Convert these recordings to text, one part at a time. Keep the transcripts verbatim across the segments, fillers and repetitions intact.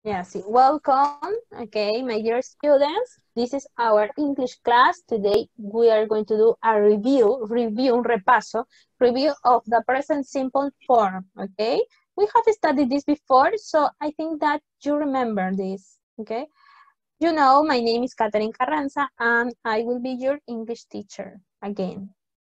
Yeah, see, welcome, okay, my dear students. This is our English class. Today we are going to do a review, review, un repaso, review of the present simple form, okay? We have studied this before, so I think that you remember this, okay? You know, my name is Catherine Carranza, and I will be your English teacher again.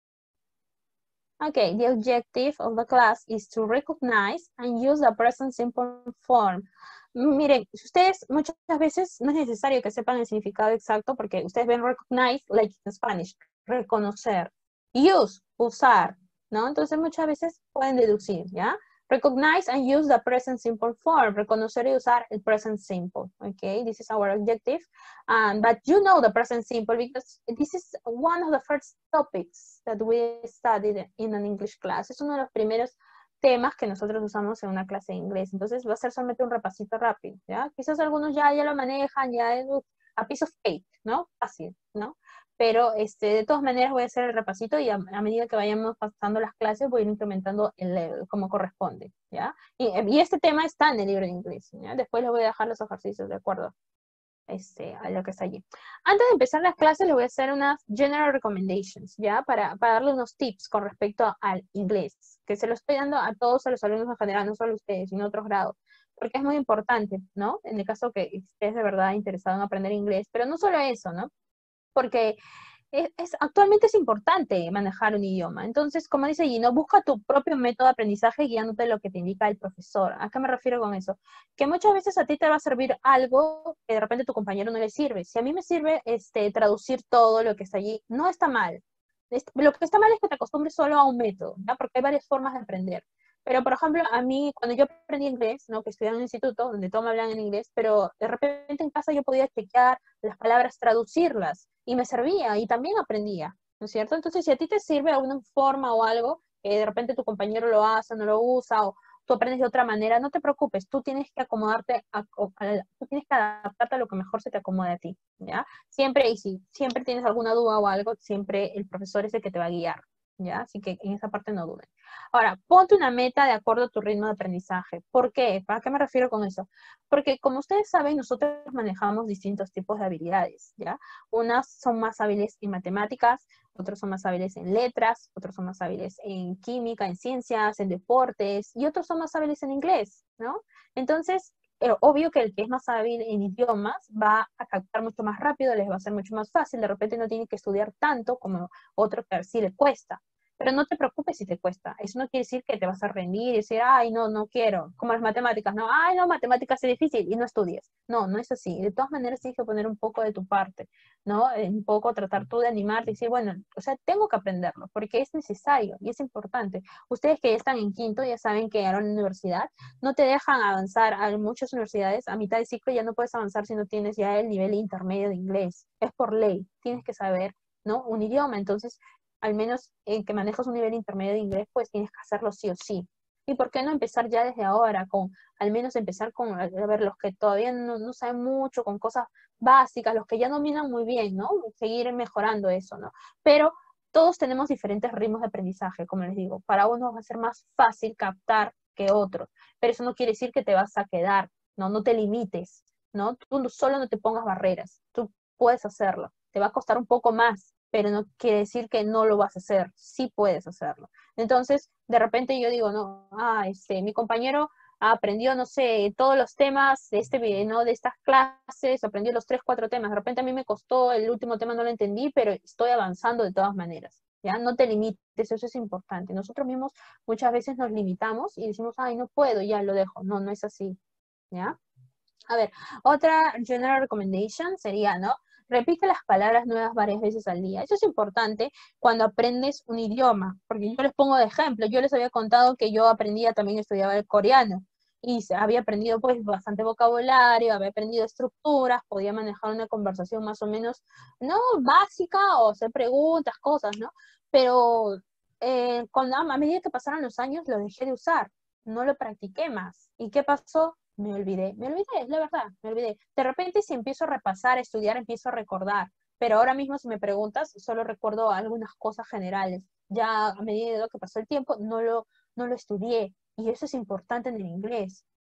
Okay, the objective of the class is to recognize and use the present simple form. Miren, ustedes muchas veces no es necesario que sepan el significado exacto porque ustedes ven recognize, like in Spanish, reconocer. Use, usar, ¿no? Entonces muchas veces pueden deducir, ¿ya? Recognize and use the present simple form. Reconocer y usar el present simple. Okay, this is our objective. Um, but you know the present simple because this is one of the first topics that we studied in an English class. Es uno de los primeros temas que nosotros usamos en una clase de inglés. Entonces va a ser solamente un repasito rápido, ¿ya? Quizás algunos ya, ya lo manejan, ya es a piece of cake, ¿no? Fácil, ¿no? Pero este, de todas maneras voy a hacer el repasito y a, a medida que vayamos pasando las clases voy a ir incrementando el level como corresponde, ¿ya? Y, y este tema está en el libro de inglés, ¿ya? Después les voy a dejar los ejercicios, ¿de acuerdo? Este, a lo que está allí. Antes de empezar las clases, les voy a hacer unas general recommendations, ¿ya? Para, para darle unos tips con respecto al inglés, que se lo estoy dando a todos a los alumnos en general, no solo a ustedes, sino a otros grados, porque es muy importante, ¿no? En el caso que estés de verdad interesado en aprender inglés, pero no solo eso, ¿no? Porque es, es, actualmente es importante manejar un idioma. Entonces, como dice Gino, busca tu propio método de aprendizaje guiándote lo que te indica el profesor. ¿A qué me refiero con eso? Que muchas veces a ti te va a servir algo que de repente a tu compañero no le sirve. Si a mí me sirve este, traducir todo lo que está allí, no está mal. Lo que está mal es que te acostumbres solo a un método, ¿ya? Porque hay varias formas de aprender. Pero, por ejemplo, a mí, cuando yo aprendí inglés, ¿no? Que estudié en un instituto donde todos me hablan en inglés, pero de repente en casa yo podía chequear las palabras, traducirlas, y me servía, y también aprendía, ¿no es cierto? Entonces, si a ti te sirve alguna forma o algo, que de repente tu compañero lo hace, no lo usa, o tú aprendes de otra manera, no te preocupes, tú tienes que acomodarte, a, a, tú tienes que adaptarte a lo que mejor se te acomode a ti, ¿ya? Siempre, y si siempre tienes alguna duda o algo, siempre el profesor es el que te va a guiar, ¿ya? Así que en esa parte no duden. Ahora, ponte una meta de acuerdo a tu ritmo de aprendizaje. ¿Por qué? ¿Para qué me refiero con eso? Porque como ustedes saben, nosotros manejamos distintos tipos de habilidades, ¿ya? Unas son más hábiles en matemáticas, otros son más hábiles en letras, otros son más hábiles en química, en ciencias, en deportes, y otros son más hábiles en inglés, ¿no? Entonces, eh, obvio que el que es más hábil en idiomas va a captar mucho más rápido, les va a ser mucho más fácil, de repente no tiene que estudiar tanto como otro que sí le cuesta. Pero no te preocupes si te cuesta. Eso no quiere decir que te vas a rendir y decir, ay, no, no quiero. Como las matemáticas, no, ay, no, matemáticas es difícil y no estudies. No, no es así. De todas maneras tienes que poner un poco de tu parte, ¿no? Un poco tratar tú de animarte y decir, bueno, o sea, tengo que aprenderlo porque es necesario y es importante. Ustedes que ya están en quinto ya saben que ahora en la universidad no te dejan avanzar. A muchas universidades a mitad de ciclo ya no puedes avanzar si no tienes ya el nivel intermedio de inglés. Es por ley. Tienes que saber, ¿no? Un idioma. Entonces, al menos en que manejas un nivel intermedio de inglés, pues tienes que hacerlo sí o sí. ¿Y por qué no empezar ya desde ahora con, al menos empezar con, a ver, los que todavía no, no saben mucho, con cosas básicas, los que ya dominan muy bien, ¿no? Seguir mejorando eso, ¿no? Pero todos tenemos diferentes ritmos de aprendizaje, como les digo. Para unos va a ser más fácil captar que otros, pero eso no quiere decir que te vas a quedar, ¿no? No te limites, ¿no? Tú solo no te pongas barreras, tú puedes hacerlo. Te va a costar un poco más, pero no quiere decir que no lo vas a hacer, sí puedes hacerlo. Entonces, de repente yo digo, no, ah, este, mi compañero aprendió, no sé, todos los temas de este video, ¿no? De estas clases, aprendió los tres, cuatro temas. De repente a mí me costó, el último tema no lo entendí, pero estoy avanzando de todas maneras, ¿ya? No te limites, eso es importante. Nosotros mismos muchas veces nos limitamos y decimos, ay, no puedo, ya lo dejo. No, no es así, ¿ya? A ver, otra general recommendation sería, ¿no? Repite las palabras nuevas varias veces al día. Eso es importante cuando aprendes un idioma, porque yo les pongo de ejemplo. Yo les había contado que yo aprendía, también estudiaba el coreano, y había aprendido pues bastante vocabulario, había aprendido estructuras, podía manejar una conversación más o menos, no básica, o hacer preguntas, cosas, ¿no? Pero eh, cuando, a medida que pasaron los años, lo dejé de usar, no lo practiqué más. ¿Y qué pasó? Me olvidé, me olvidé, es la verdad, me olvidé. De repente si empiezo a repasar, a estudiar, empiezo a recordar, pero ahora mismo si me preguntas, solo recuerdo algunas cosas generales. Ya a medida que pasó el tiempo, no lo, no lo estudié, y eso es importante en el inglés.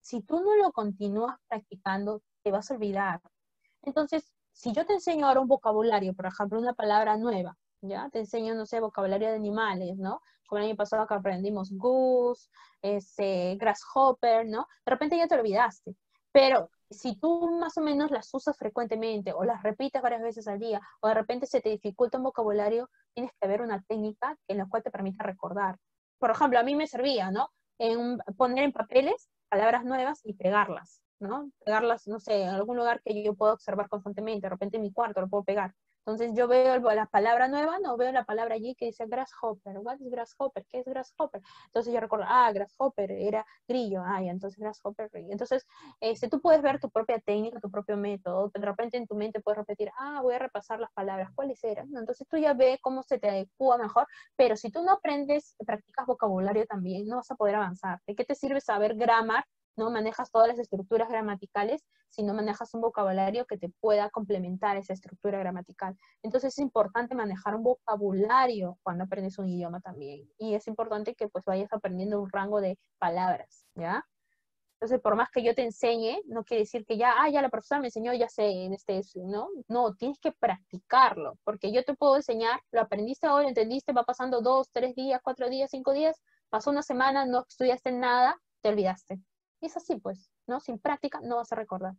si tú no lo continúas practicando, te vas a olvidar. Entonces, si yo te enseño ahora un vocabulario, por ejemplo, una palabra nueva, ¿ya? Te enseño, no sé, vocabulario de animales, ¿no? Como el año pasado que aprendimos goose, ese, grasshopper, ¿no? De repente ya te olvidaste. Pero si tú más o menos las usas frecuentemente o las repites varias veces al día o de repente se te dificulta un vocabulario, tienes que ver una técnica en la cual te permita recordar. Por ejemplo, a mí me servía, ¿no? En poner en papeles palabras nuevas y pegarlas, ¿no? Pegarlas, no sé, en algún lugar que yo pueda observar constantemente, de repente en mi cuarto lo puedo pegar. Entonces yo veo el, la palabra nueva, no veo la palabra allí que dice grasshopper. What is grasshopper? ¿Qué es grasshopper? Entonces yo recuerdo, ah, grasshopper era grillo, ah, ya, entonces grasshopper, grillo. Entonces, este, tú puedes ver tu propia técnica, tu propio método, de repente en tu mente puedes repetir, ah, voy a repasar las palabras, ¿cuáles eran? Entonces tú ya ves cómo se te adecua mejor, pero si tú no aprendes, practicas vocabulario también, no vas a poder avanzar. ¿De qué te sirve saber grammar? No manejas todas las estructuras gramaticales, si no manejas un vocabulario que te pueda complementar esa estructura gramatical. Entonces es importante manejar un vocabulario cuando aprendes un idioma también. Y es importante que pues vayas aprendiendo un rango de palabras, ¿ya? Entonces, por más que yo te enseñe, no quiere decir que ya, ah, ya la profesora me enseñó, ya sé, en este, ¿no? No, tienes que practicarlo, porque yo te puedo enseñar, lo aprendiste hoy, entendiste, va pasando dos, tres días, cuatro días, cinco días, pasó una semana, no estudiaste nada, te olvidaste. Y es así, pues, ¿no? Sin práctica no vas a recordar.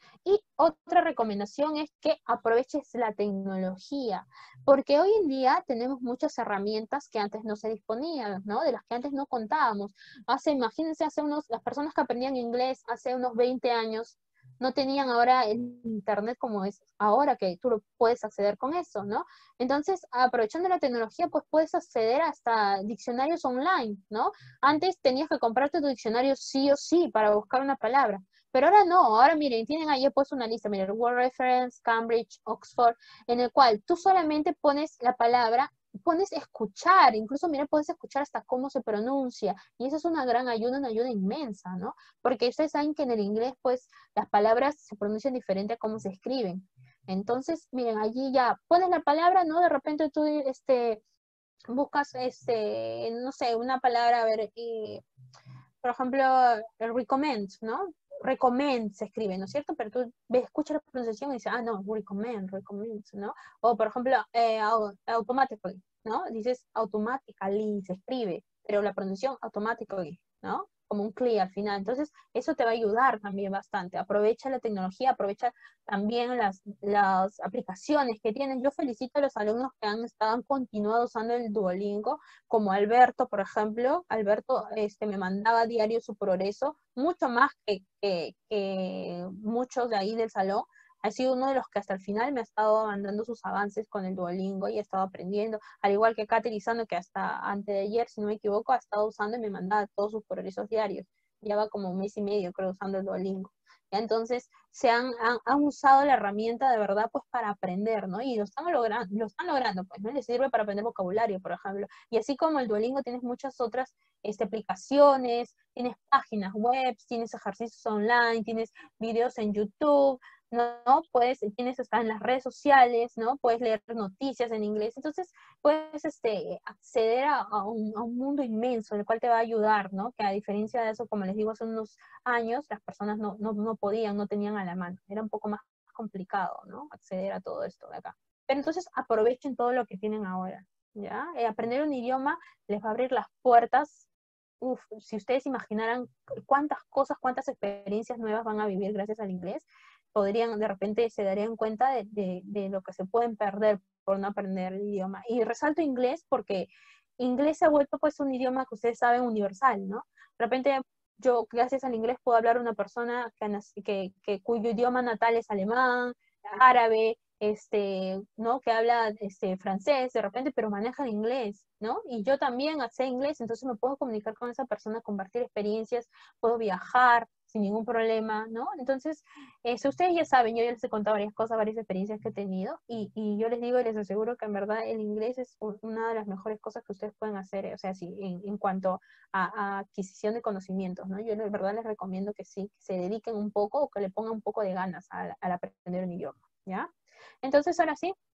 Y otra recomendación es que aproveches la tecnología, porque hoy en día tenemos muchas herramientas que antes no se disponían, ¿no? De las que antes no contábamos. Hace, imagínense, hace unos, las personas que aprendían inglés hace unos veinte años, no tenían ahora el internet como es ahora, que tú lo puedes acceder con eso, ¿no? Entonces, aprovechando la tecnología, pues puedes acceder hasta diccionarios online, ¿no? Antes tenías que comprarte tu diccionario sí o sí para buscar una palabra. Pero ahora no, ahora miren, tienen ahí puesto una lista, miren, Word Reference, Cambridge, Oxford, en el cual tú solamente pones la palabra, pones escuchar, incluso miren, puedes escuchar hasta cómo se pronuncia, y eso es una gran ayuda, una ayuda inmensa, ¿no? Porque ustedes saben que en el inglés, pues, las palabras se pronuncian diferente a cómo se escriben. Entonces, miren, allí ya pones la palabra, ¿no? De repente tú, este, buscas, este, no sé, una palabra, a ver, eh, por ejemplo, el recommend, ¿no? Recommend se escribe, ¿no es cierto? Pero tú ves, escuchas la pronunciación y dices, ah, no, recommend, recommend, ¿no? O, por ejemplo, eh, automatically, ¿no? Dices automatically, se escribe, pero la pronunciación automatically, ¿no? Como un clear al final. Entonces, eso te va a ayudar también bastante. Aprovecha la tecnología, aprovecha también las, las aplicaciones que tienen. Yo felicito a los alumnos que han estado, han continuado usando el Duolingo, como Alberto, por ejemplo. Alberto este, me mandaba a diario su progreso, mucho más que, que, que muchos de ahí del salón. Ha sido uno de los que hasta el final me ha estado mandando sus avances con el Duolingo y he estado aprendiendo, al igual que Katherine Lizano, que hasta antes de ayer, si no me equivoco, ha estado usando y me mandaba todos sus progresos diarios. Lleva como un mes y medio, creo, usando el Duolingo. ¿Ya? Entonces, se han, han, han, usado la herramienta de verdad, pues, para aprender, ¿no? Y lo están logrando, lo están logrando, pues, ¿no? Les sirve para aprender vocabulario, por ejemplo. Y así como el Duolingo, tienes muchas otras este, aplicaciones, tienes páginas web, tienes ejercicios online, tienes videos en YouTube, ¿no? Puedes, tienes hasta en las redes sociales, ¿no? Puedes leer noticias en inglés. Entonces, puedes este, acceder a, a, un, a un mundo inmenso, el cual te va a ayudar, ¿no? Que a diferencia de eso, como les digo, hace unos años, las personas no, no, no podían, no tenían a la mano. Era un poco más complicado, ¿no? Acceder a todo esto de acá. Pero entonces aprovechen todo lo que tienen ahora, ¿ya? Eh, aprender un idioma les va a abrir las puertas. Uf, si ustedes imaginaran cuántas cosas, cuántas experiencias nuevas van a vivir gracias al inglés, podrían, de repente se darían cuenta de, de, de lo que se pueden perder por no aprender el idioma. Y resalto inglés porque inglés se ha vuelto pues un idioma que ustedes saben universal, ¿no? De repente yo gracias al inglés puedo hablar a una persona que, que, que, cuyo idioma natal es alemán, árabe, este, ¿no? Que habla este, francés de repente, pero maneja el inglés, ¿no? Y yo también sé inglés, entonces me puedo comunicar con esa persona, compartir experiencias, puedo viajar sin ningún problema, ¿no? Entonces, eso ustedes ya saben, yo ya les he contado varias cosas, varias experiencias que he tenido, y, y yo les digo y les aseguro que en verdad el inglés es una de las mejores cosas que ustedes pueden hacer, o sea, sí, en, en cuanto a, a adquisición de conocimientos, ¿no? Yo de verdad les recomiendo que sí, que se dediquen un poco o que le pongan un poco de ganas al, al aprender un idioma, ¿ya? Entonces, ahora sí,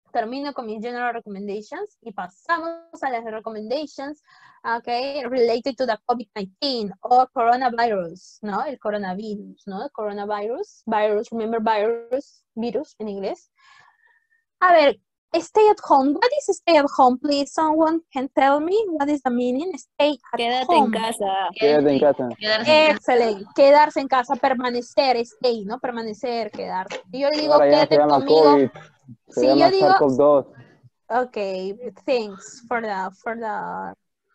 termino con mis general recommendations y pasamos a las recommendations, okay, related to the COVID nineteen or coronavirus, ¿no? El coronavirus, ¿no? El coronavirus, virus, remember virus, virus en inglés. A ver, stay at home. What is stay at home, please? Someone can tell me what is the meaning? Stay at Quédate home. en casa. Quédate en casa. Quedarse en casa. Excelente. Quedarse en casa, permanecer, stay, ¿no? Permanecer, quedarse. Y yo le digo, Ahora ya se quédate llama conmigo. COVID. Se Sí, llama yo digo, SARS-CoV dos. okay, thanks for the, for the,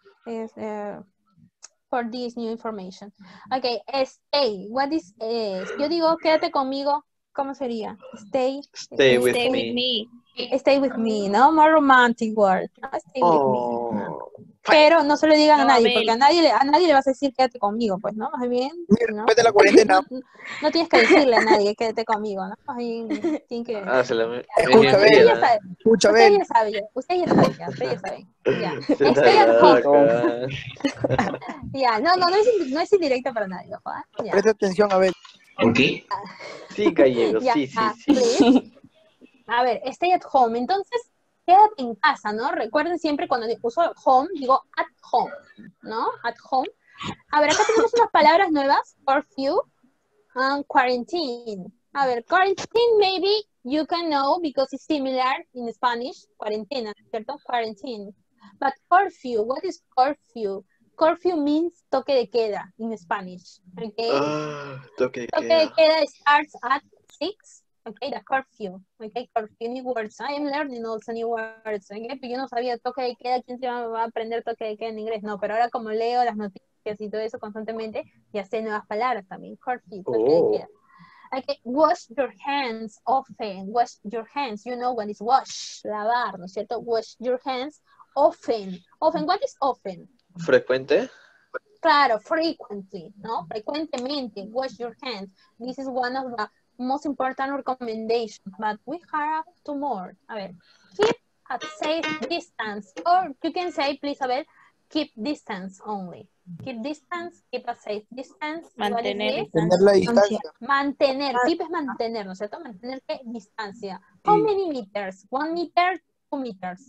uh, for this new information. Okay, stay. What is, eh, yo digo, quédate conmigo, ¿cómo sería? Stay. Stay with Stay me. with me. Stay with me, ¿no? More romantic word. ¿no? Stay with me. Oh. Pero no se lo digan a No, nadie, Abel. porque a nadie, le- a nadie le vas a decir quédate conmigo, pues, ¿no? Más bien, ¿no? Después de la cuarentena. No, no tienes que decirle a nadie quédate conmigo, ¿no? Más bien, tienen que... Ah, se la Escucha, Ustedes Abel. ya saben, Escucha, ustedes Abel. ya saben, ya, ustedes ya saben, ya, ustedes ya saben, ya. Se Stay at la home. vaca. Ya, no, no, no es, indi- no es indirecta para nadie, ojo, ¿ah? Ya. Presta atención, Abel. ¿Por qué? Sí, gallego, Ya, sí, sí, ah, sí. please. A ver, stay at home. Entonces, quédate en casa, ¿no? Recuerden siempre cuando uso home, digo at home, ¿no? At home. A ver, acá tenemos unas palabras nuevas. Curfew and quarantine. A ver, quarantine maybe you can know because it's similar in Spanish. Cuarentena, ¿cierto? Quarantine. But curfew, what is curfew? Curfew means toque de queda in Spanish, okay? Ah, toque de Toque de queda. queda starts at six. Okay, the curfew. Okay, curfew, new words. I am learning also new words. Okay, pero yo no sabía toque de queda. ¿Quién se va va a aprender toque de queda en inglés? No, pero ahora como leo las noticias y todo eso constantemente, ya sé nuevas palabras también. Curfew, toque Oh. de queda. Okay, wash your hands often. Wash your hands. You know what is wash, lavar, ¿no es cierto? Wash your hands often. Often, what is often? Frecuente. Claro, frequently, ¿no? Frecuentemente, wash your hands. This is one of the most important recommendations, but we have two more. A ver, keep a safe distance, or you can say, please, Abel, keep distance only. Keep distance, keep a safe distance. What is Mantener this? Tener la distancia. Mantener, keep es mantener, ¿no es cierto? Mantener qué distancia. How Sí. many meters? One meter, two meters.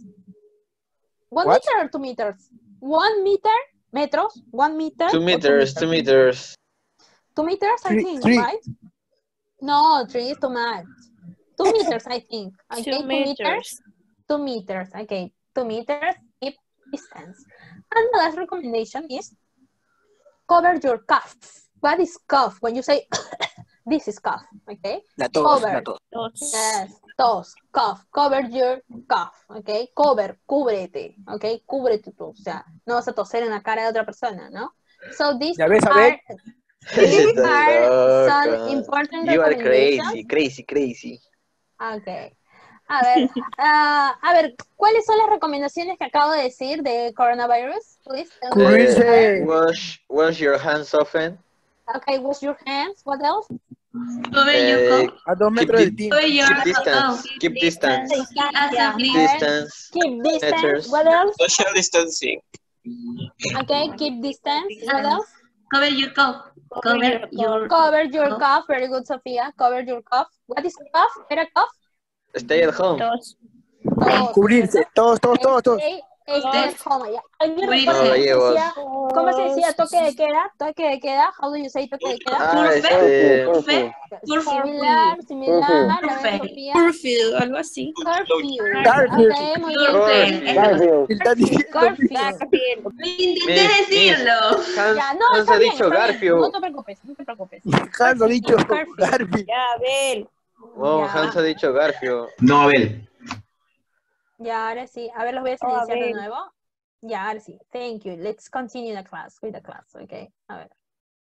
One What? meter or two meters? One meter, metros, one meter. Two or meters, two meters. Two meters, I Three- think, three. right? No, three is too much. Two meters, I think. Okay, Two two meters. meters. Two meters. Okay, two meters. Keep distance. And the last recommendation is cover your cough. What is cough? When you say this is cough, okay? La tos, Cover. la tos. Dos. Yes, tos, cough. Cover your cough, okay? Cover, cúbrete, okay? Cúbrete tú. O sea, no vas a toser en la cara de otra persona, ¿no? So these Ya ves, are Abel. These Estás are some loca. important You are recommendations. crazy, crazy, crazy. Okay. A ver, ah, a ver, ¿cuáles son las recomendaciones que acabo de decir de coronavirus? Please tell me. Cubrirse. Eh, wash, wash your hands often. Okay, wash your hands. What else? Cover your Eh, cough. A dos keep, metros di- del team. Cover your keep distance. cough. Keep distance. Distancia, please. Distance. Keep distance. Meters. What else? Social distancing. Okay, keep distance. What else? Cover your cough. Cover your Cover your cough. cough. Very good, Sophia. Cover your cough. What is cough? ¿Era cough? Stay at home. Dos. Todos, Cubrirse. ¿cierto? Todos, todos, todos, todos. Stay, stay at home. Ya. ¿Alguien Cubrirse. recuerda cómo se No, decía- ¿Cómo se decía toque de queda? Toque de queda. How do you say toque de queda? Ah, Curfew. este. Curfew. Similar, similar. A ver, Perfect. Sofía. Curfew, algo así. Curfew. Curfew. Ok, muy bien. Curfew. Garfield. ¿Qué estás diciendo? Curfew. Intenté decirlo. Hans, Ya, no, Hans está ha bien, dicho está bien. Garfield. No te preocupes, no te preocupes. Hans ha dicho Curfew. Garfield. Ya, Abel. Oh, Ya. Hans ha dicho Garfield. No, Abel. Ya, ahora sí. A ver, los voy a Oh, a silenciar de ver. nuevo. Ya, ahora sí. Thank you. Let's continue the class, with the class, okay? A ver.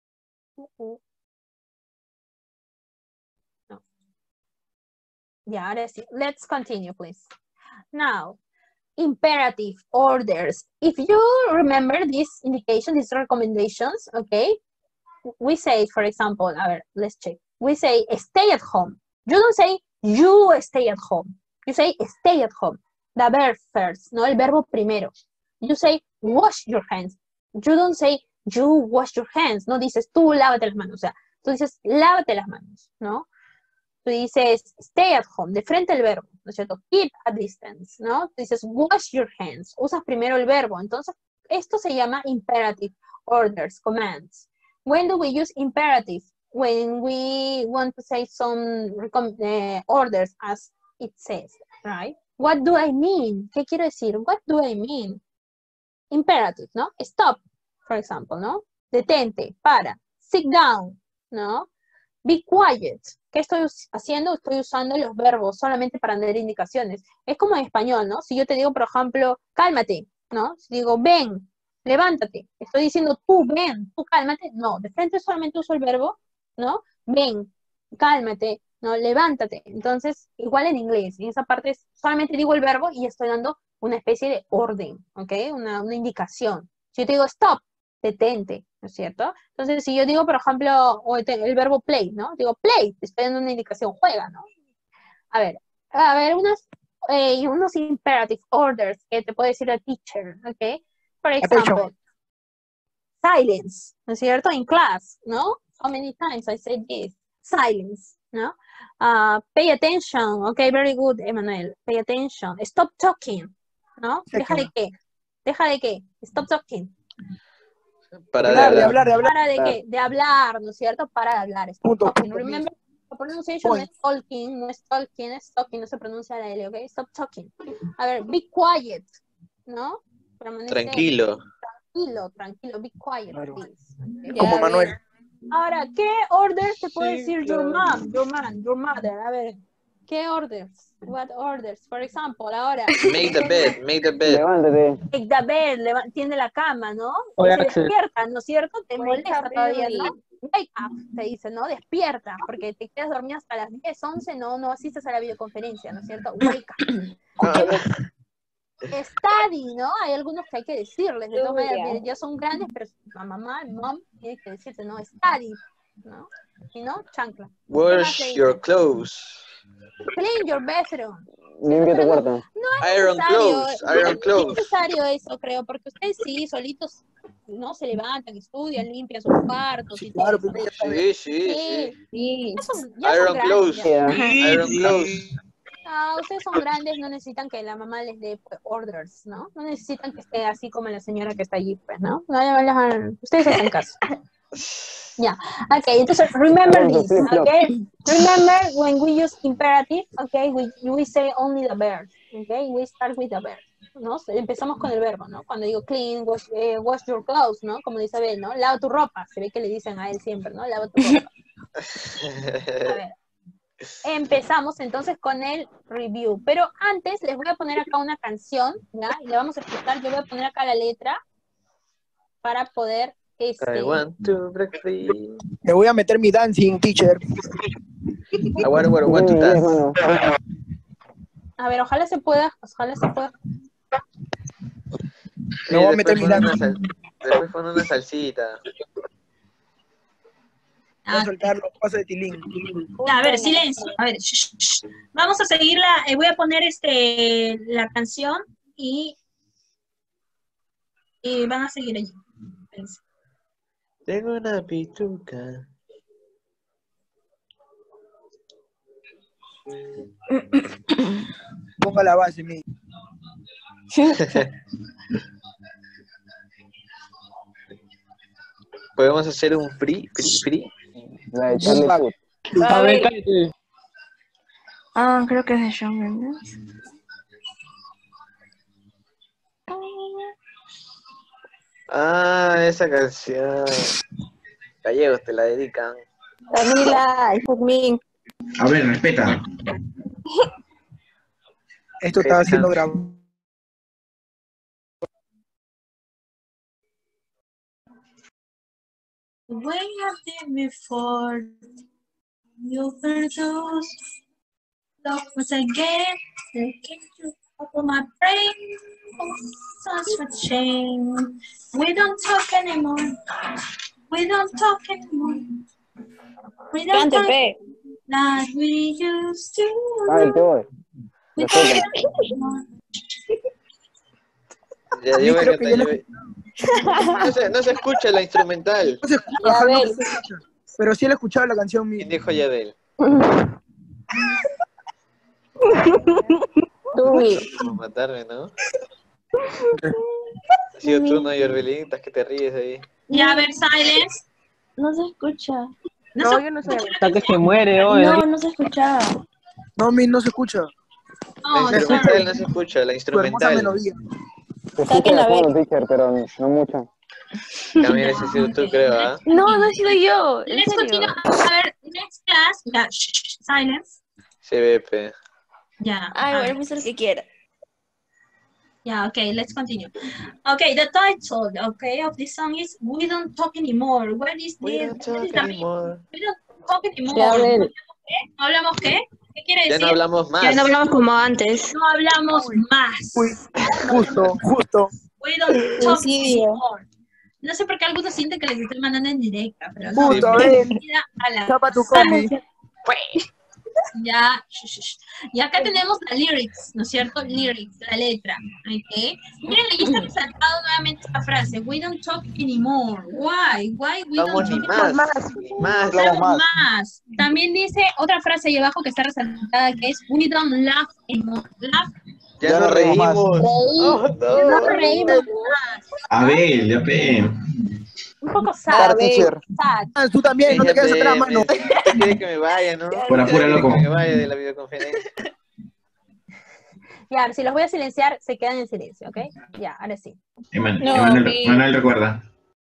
No. Ya, ahora sí. Let's continue, please. Now, imperative orders. If you remember this indication, these recommendations, okay? We say, for example, a ver, let's check. We say stay at home. You don't say you stay at home. You say stay at home. The verb first, no el verbo primero. You say wash your hands. You don't say you wash your hands. No dices tú lávate las manos. O sea, tú dices lávate las manos, ¿no? tú dices stay at home, de frente al verbo, ¿no es cierto? Keep a distance, ¿no? Tú dices wash your hands, usas primero el verbo. Entonces, esto se llama imperative orders, commands. When do we use imperative? When we want to say some uh, orders as it says, right? What do I mean? ¿Qué quiero decir? What do I mean? Imperative, ¿no? Stop, for example, ¿no? Detente, para. Sit down, ¿no? Be quiet. ¿Qué estoy haciendo? Estoy usando los verbos solamente para dar indicaciones. Es como en español, ¿no? Si yo te digo, por ejemplo, cálmate, ¿no? Si digo, ven, levántate. Estoy diciendo, tú, ven, tú, cálmate. No, de frente solamente uso el verbo, ¿no? Ven, cálmate, ¿no? Levántate. Entonces, igual en inglés, en esa parte solamente digo el verbo y estoy dando una especie de orden, ¿ok? Una, una indicación. Si yo te digo stop, detente, ¿no es cierto? Entonces, si yo digo, por ejemplo, el verbo play, ¿no? Digo play, te estoy dando una indicación, juega, ¿no? A ver, a ver, unos, eh, unos imperative orders que te puede decir el teacher, ¿ok? Por ejemplo, silence, ¿no es cierto? In class, ¿no? How many times I said this? Silence, ¿no? Uh, pay attention, okay, very good, Emmanuel. Pay attention. Stop talking, ¿no? Deja de qué, deja de qué, stop talking. Para Hablar, de de hablar, de hablar. Para de qué, de hablar, ¿no es cierto? Para de hablar. Stop Punto, talking. punto, Remember, la pronunciation no es talking, no es talking, es talking, no se pronuncia la L, ¿ok? Stop talking. A ver, be quiet, ¿no? Permanece tranquilo. Tranquilo, tranquilo, be quiet, Claro. please. Okay. Como Manuel. Ahora, ¿qué orders te puede Sí, decir claro. your mom, your man, your mother? A ver, ¿qué orders? What orders? For example, ahora. Make the bed, make the bed. Levántate. Make the bed, leva- tiende la cama, ¿no? Oye, Se Axel. despierta, ¿no es cierto? Te Wake molesta up todavía, early. ¿no? Wake up, te dice, ¿no? Despierta, porque te quedas dormida hasta las diez, once, no, no asistes a la videoconferencia, ¿no es cierto? Wake up. Ah, Study, ¿no? Hay algunos que hay que decirles, de todas maneras, Estudia. miren, ya son grandes, pero la mamá, el mom, tiene que decirte, ¿no? Study, ¿no? Si no, chancla. ¿Qué más le wash dice? your clothes. Clean your bathroom. Limpia tu cuarto. Iron necesario, clothes, no iron es clothes. necesario eso, creo, porque ustedes sí, solitos, ¿no? Se levantan, estudian, limpian sus cuartos Sí, y todo claro, eso. pero ya sabe. Sí, sí, Sí, sí. Sí. ya son, ya son Iron grandes. clothes. Ya. Iron clothes. Ah, ustedes son grandes, no necesitan que la mamá les dé pues, orders, ¿no? No necesitan que esté así como la señora que está allí, pues, ¿no? No, no, no, ustedes hacen caso. Ya, ok, entonces remember Hablando this, flip-flop. okay? Remember when we use imperative, okay, we, we say only the verb, okay? We start with the verb, ¿no? Empezamos con el verbo, ¿no? Cuando digo clean, wash, eh, wash your clothes, ¿no? Como dice Abel, ¿no? Lava tu ropa, se ve que le dicen a él siempre, ¿no? Lava tu ropa. A ver. Empezamos entonces con el review, pero antes les voy a poner acá una canción, ¿ya? Y le vamos a explicar, yo voy a poner acá la letra para poder, este... I want to break free. Me voy a meter mi dancing, teacher. I want, I want to Bien, dance. hermano. A ver, ojalá se pueda, ojalá se pueda. Me voy a Sí, meter después mi pon una dancing. sal- Después pon una salsita. Voy a soltar los pasos de Tilín. Ya, a ver, silencio. A ver, shh, shh. Vamos a seguir la, eh, voy a poner este la canción y, y van a seguir allí. Espérense. Tengo una pituca. Ponga la base, mi. Podemos hacer un free, free, free. La de Charlie Puth. A ver, cállate. Ah, creo que es de Shawn Mendes. Ah, esa canción. Gallegos te la dedican. Camila, Jazmín. A ver, respeta. Esto está siendo grabado. When I did before, you overdose. Love was again, taking you up on my brain. Oh, such a shame. We don't talk anymore. We don't talk anymore. We don't talk like we used to. A ver, te voy. We Respeta. don't talk anymore. Ya, A mí yo voy a creo que cantar, ya yo voy- no, se, no se escucha la instrumental. No se, ajá, no se escucha. Pero sí he escuchado la canción, mi. ¿Quién dijo Yabel? Tú. Como matarme, ¿no? Ha sido tú, ¿no, Yorbelín? Estás que te ríes ahí. Ya, a ver, silence. No se escucha. No, No, se yo no sé. escucha. Hasta que se muere hoy. No, no se escuchaba. No, mi no se escucha. La Oh, instrumental sorry. no se escucha, la Tu hermosa instrumental. melodía. Se escucha de fondo, teacher, pero no mucho. También ese ha sido tú, creo, ¿ah? No, no he sido yo. En Let's serio. continue. A ver, next class. Ya, shh, shh, silence. C B P. Ya. Ay, a bueno, ver. pues lo que quiera. Yeah, okay, let's continue. Okay, the title, okay, of this song is We Don't Talk Anymore. What is We this? don't What talk is the meaning? anymore. We don't talk anymore. Ya, a ¿No ver. hablamos qué? ¿No hablamos qué? ¿Qué quiere Ya decir? no hablamos más. Ya no hablamos como antes. No hablamos más. Uy, justo, justo. We don't talk Suicidio. anymore. No sé por qué algunos sienten que les estoy mandando en directa, pero no. Justo, ven. Mira a la Tapa tu combi. Ya, shh, shh, shh. Y acá tenemos la lyrics, ¿no es cierto? Lyrics, la letra. ¿Ok? Miren, ahí está resaltado nuevamente esta frase. We don't talk anymore. Why? Why we No don't hablamos ni talk más. Ni más. Hablamos Hablamos más. más. También dice otra frase ahí abajo que está resaltada que es We don't laugh anymore. Laugh, Ya, Ya no no reímos más. reímos. Oh, no no. reímos más. Abel, ya pe. Un poco Claro, sad. teacher. sad. Ah, tú también, no te quedes atrás, mano. Usted quiere que me vaya, ¿no? Fuera, Usted fuera, quiere loco. que me vaya de la videoconferencia. Ya, si los voy a silenciar, se quedan en silencio, ¿ok? Ya, ahora sí. Eman- No, Emanuel, mi- Manuel recuerda.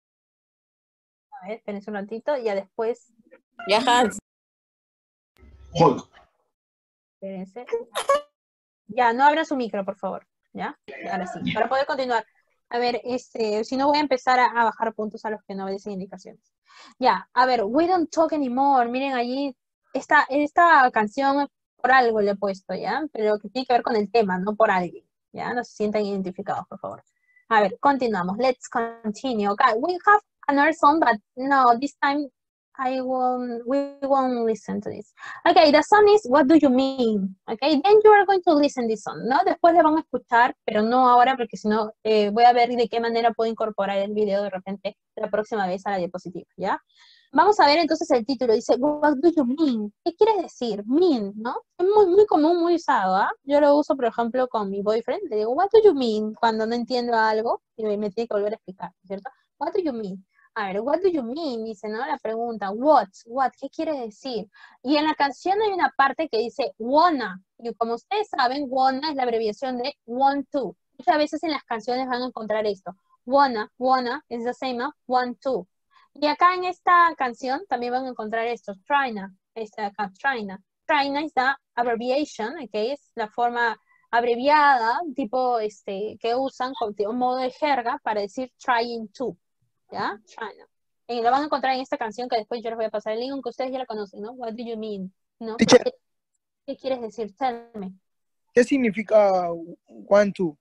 A ver, espérense un ratito, ya después, Ya, Hans. Hulk. espérense. Ya, no abran su micro, por favor. ¿Ya? Ahora sí, para poder continuar. A ver, este, si no voy a empezar a, a bajar puntos a los que no obedecen indicaciones. Ya, a ver, We Don't Talk Anymore. Miren allí, esta, esta canción por algo le he puesto, ¿ya? Pero que tiene que ver con el tema, no por alguien. ¿Ya? No se sientan identificados, por favor. A ver, continuamos. Let's continue. Okay, we have another song, but no, this time I won't, we won't listen to this. Okay, the song is What Do You Mean? Okay, then you are going to listen this song, ¿no? Después le van a escuchar, pero no ahora, porque si no, eh, voy a ver de qué manera puedo incorporar el video de repente la próxima vez a la diapositiva, ¿ya? Vamos a ver entonces el título, dice, What do you mean? ¿Qué quieres decir? Mean, ¿no? Es muy, muy común, muy usado, ¿ah? Yo lo uso, por ejemplo, con mi boyfriend, le digo, What do you mean? Cuando no entiendo algo y me, me tiene que volver a explicar, ¿cierto? What do you mean? A ver, what do you mean? Dice, ¿no? La pregunta, what, what, ¿qué quiere decir? Y en la canción hay una parte que dice wanna, y como ustedes saben, wanna es la abreviación de want to. Muchas veces en las canciones van a encontrar esto. Wanna, wanna, is the same, ¿no? Want to. Y acá en esta canción también van a encontrar esto, tryna, esta acá, tryna. Tryna es la abbreviation, que es la forma abreviada, tipo, este, que usan con un modo de jerga para decir trying to. ¿Ya? China. Y lo van a encontrar en esta canción que después yo les voy a pasar el link, aunque ustedes ya la conocen, ¿no? What do you mean? ¿No? Teacher. ¿Qué, qué quieres decir? Tell me. ¿Qué significa want to?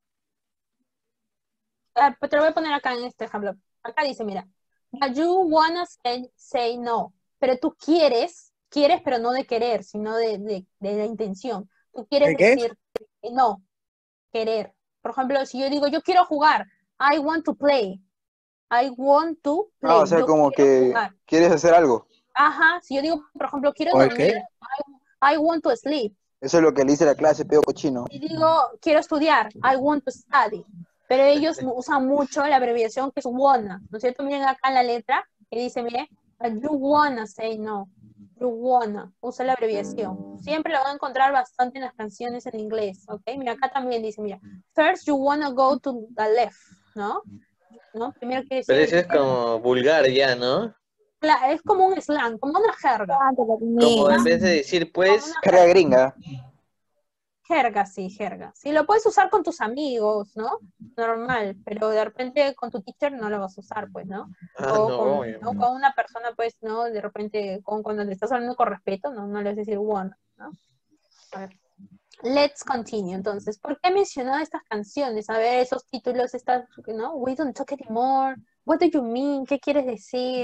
Ah, pues te lo voy a poner acá en este ejemplo. Acá dice, mira, but you wanna say, say no. Pero tú quieres, quieres pero no de querer, sino de, de, de la intención. Tú quieres ¿De qué? decir que no, querer. Por ejemplo, si yo digo, yo quiero jugar, I want to play. I want to play. Ah, o sea, Yo como quiero que jugar. quieres hacer algo. Ajá, si yo digo, por ejemplo, quiero ¿Oye, dormir, qué? I, I want to sleep. Eso es lo que le dice la clase, peo cochino. Si digo, quiero estudiar, I want to study. Pero ellos mu- usan mucho la abreviación que es wanna, ¿no es cierto? Miren acá en la letra, que dice, mire, you wanna say no. You wanna, usa la abreviación. Siempre lo van a encontrar bastante en las canciones en inglés, ¿ok? Mira, acá también dice, mira, first you wanna go to the left, ¿no? ¿No? Primero quiere Pero eso decir, es como vulgar ya, ¿no? cla- es como un slang, como una jerga. Como en vez de decir, pues, Carga gringa. Jerga, sí, jerga. Sí, lo puedes usar con tus amigos, ¿no? Normal, pero de repente con tu teacher no lo vas a usar, pues, ¿no? ah, O no, con, obvio. ¿no? con una persona, pues, ¿no? De repente, con, cuando le estás hablando con respeto, no, no le vas a decir one, ¿no? A ver. Let's continue, entonces. ¿Por qué he mencionado estas canciones? A ver, esos títulos, estas, ¿no? We don't talk anymore. What do you mean? ¿Qué quieres decir?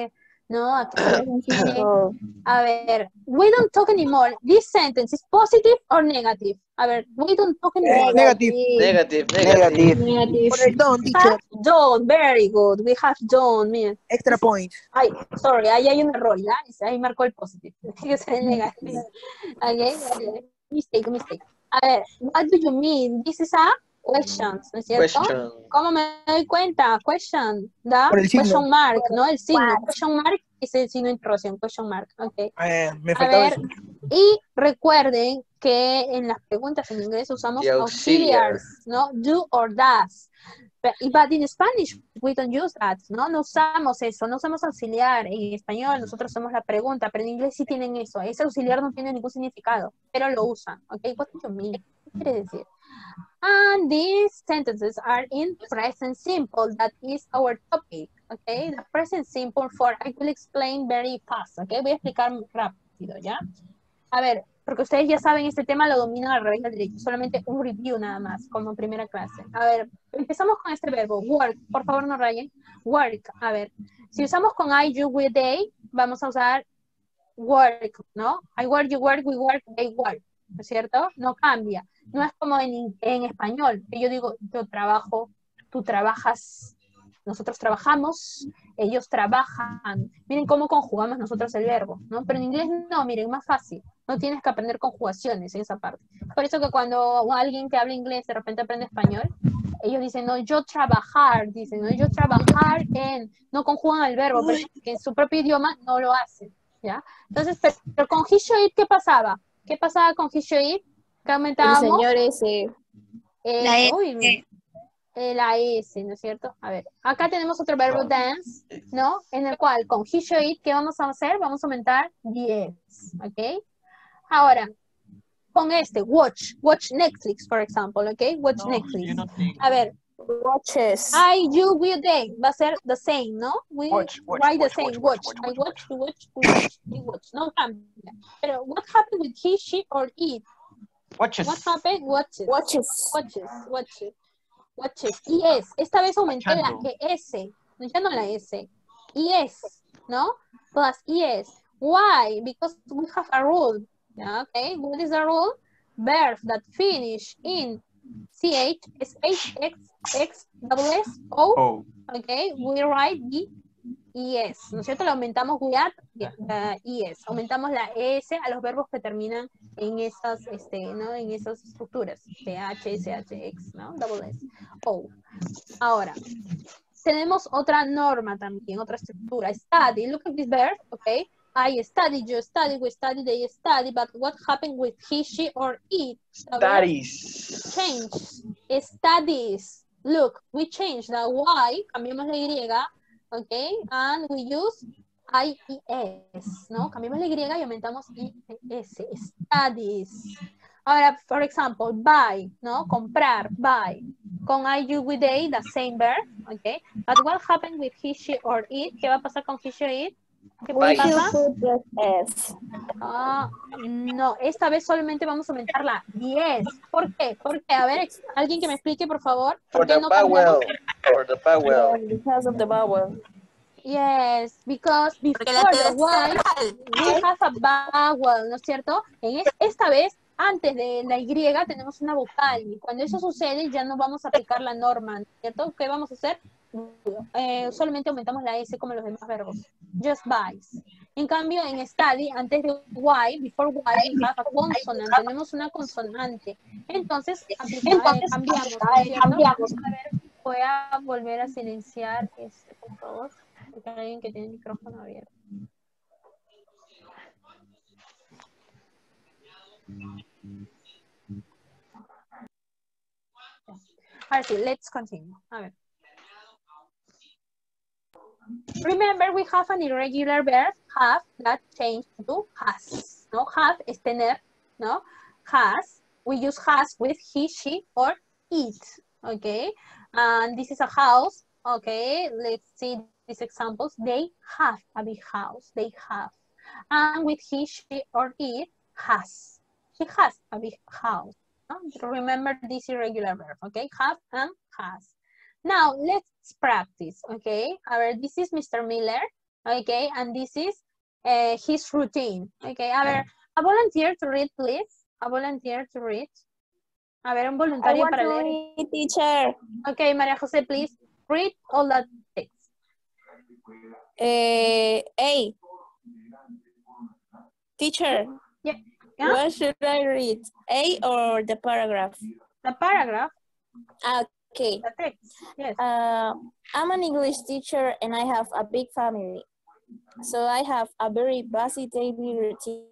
No, aquí tiene, a ver, we don't talk anymore. This sentence is positive or negative? A ver, we don't talk anymore. Negative. Negative, Negative. Negative. Por el don, teacher. Have done, very good. We have done, miren. Extra point. Ay, sorry, ahí hay un error, ¿ya? Ahí marcó el positive. Tiene que ser el negativo. Okay, okay. Mistake, mistake. A ver, what do you mean? This is a question, ¿no es cierto? Question. ¿Cómo me doy cuenta? Question, ¿da? Por el signo. Question mark, ¿no? El signo. Question mark es el signo de interrogación, question mark, ok. Eh, me A faltaba ver, eso. y recuerden que en las preguntas en inglés usamos The auxiliar. auxiliars, ¿no? Do or does. But, but in Spanish, we don't use that, ¿no? No usamos eso, no usamos auxiliar. En español nosotros hacemos la pregunta, pero en inglés sí tienen eso. Ese auxiliar no tiene ningún significado, pero lo usan, ¿ok? What do you mean? ¿Qué quiere decir? And these sentences are in present simple, that is our topic, okay? The present simple for, I will explain very fast, okay? Voy a explicar rápido, ¿ya? A ver, porque ustedes ya saben, este tema lo dominan al revés del derecho, solamente un review nada más, como primera clase. A ver, empezamos con este verbo, work, por favor no rayen, work, a ver, si usamos con I, you, we, they, vamos a usar work, ¿no? I work, you work, we work, they work, ¿no es cierto? No cambia. No es como en, en español, que yo digo, yo trabajo, tú trabajas, nosotros trabajamos, ellos trabajan. Miren cómo conjugamos nosotros el verbo, ¿no? Pero en inglés no, miren, más fácil. No tienes que aprender conjugaciones en esa parte. Por eso que cuando alguien que habla inglés de repente aprende español, ellos dicen, no, yo trabajar, dicen, no, yo trabajar en, no conjugan el verbo, porque en su propio idioma no lo hacen, ¿ya? Entonces, pero, pero con he, she, it, ¿qué pasaba? ¿Qué pasaba con he, she, it? Que aumentábamos. El señor ese. Eh, La S. uy, eh, la S, ¿no es cierto? A ver, acá tenemos otro verbo dance, ¿no? En el cual con he, she, it, ¿qué vamos a hacer? Vamos a aumentar the S, ¿ok? Ahora, con este, watch, watch Netflix, por ejemplo, ¿ok? Watch Netflix. A ver, Watches. I, you, we, they, va a ser the same, ¿no? We Watch, watch, write watch, the same, watch, watch. watch, I watch, you watch, we watch, they watch. No cambia. Pero what happened with he, she, or it? Watches. What happened? Watches. Watches. Watches, watches. Watches. Y es. Esta vez aumenté la S. Ya no la S. Y es. ¿No? Plus es. Why? Because we have a rule. Yeah, okay. What is the rule? Verbs that finish in C H, space, X, X, double S, O. Oh. Okay. We write the es, ¿no es cierto? Le aumentamos without uh, es, aumentamos la es a los verbos que terminan en esas, este, ¿no? En esas estructuras, T H, S H, X, ¿no? Double S, O. Ahora, tenemos otra norma también, otra estructura, study, look at this verb, okay? I study, you study, we study, they study, but what happened with he, she, or it? Studies. Change, studies, look, we change the Y, cambiamos la Y, okay, and we use I E S, ¿no? Cambiamos la Y y aumentamos I E S, studies. Ahora, for example, buy, ¿no? Comprar, buy. Con I, you, we, they, the same verb, okay? But what happened with he, she, or it? ¿Qué va a pasar con he, she, it? ¿Qué pasa? Ah, no, esta vez solamente vamos a aumentar la diez. ¿Por qué? Porque, a ver, alguien que me explique, por favor. ¿Por For qué the no vowel. cambiamos? For the vowel. Because of the vowel. Yes, because before the Y, we have a vowel, ¿no es cierto? En es, esta vez, antes de la Y, tenemos una vocal. Y cuando eso sucede, ya no vamos a aplicar la norma, ¿no es cierto? ¿Qué vamos a hacer? Eh, solamente aumentamos la S como los demás verbos. Just buys. En cambio, en study, antes de Y, before Y, we have a consonant. Tenemos una consonante. Entonces, aplica, eh, cambiamos, ¿no es cierto? A ver, voy a volver a silenciar este, por favor. Porque hay alguien que tiene el micrófono abierto. Ahora sí, let's continue. A ver. Remember, we have an irregular verb, have, that changed to has. No, have es tener, no? Has, we use has with he, she, or it. Okay, and this is a house. Okay, let's see these examples. They have a big house. They have. And with he, she, or it, has. He has a big house. No? Remember this irregular verb. Okay, have and has. Now, let's practice. Okay, a ver, this is Mister Miller. Okay, and this is uh, his routine. Okay, a ver, a volunteer to read, please. A volunteer to read. A ver, un voluntario para leer. Read, teacher. Okay, María José, please read all that text. Uh, A. Teacher. Yeah. Yeah? What should I read? A or the paragraph? The paragraph. Okay. The text. Yes. Uh, I'm an English teacher and I have a big family. So I have a very busy daily routine.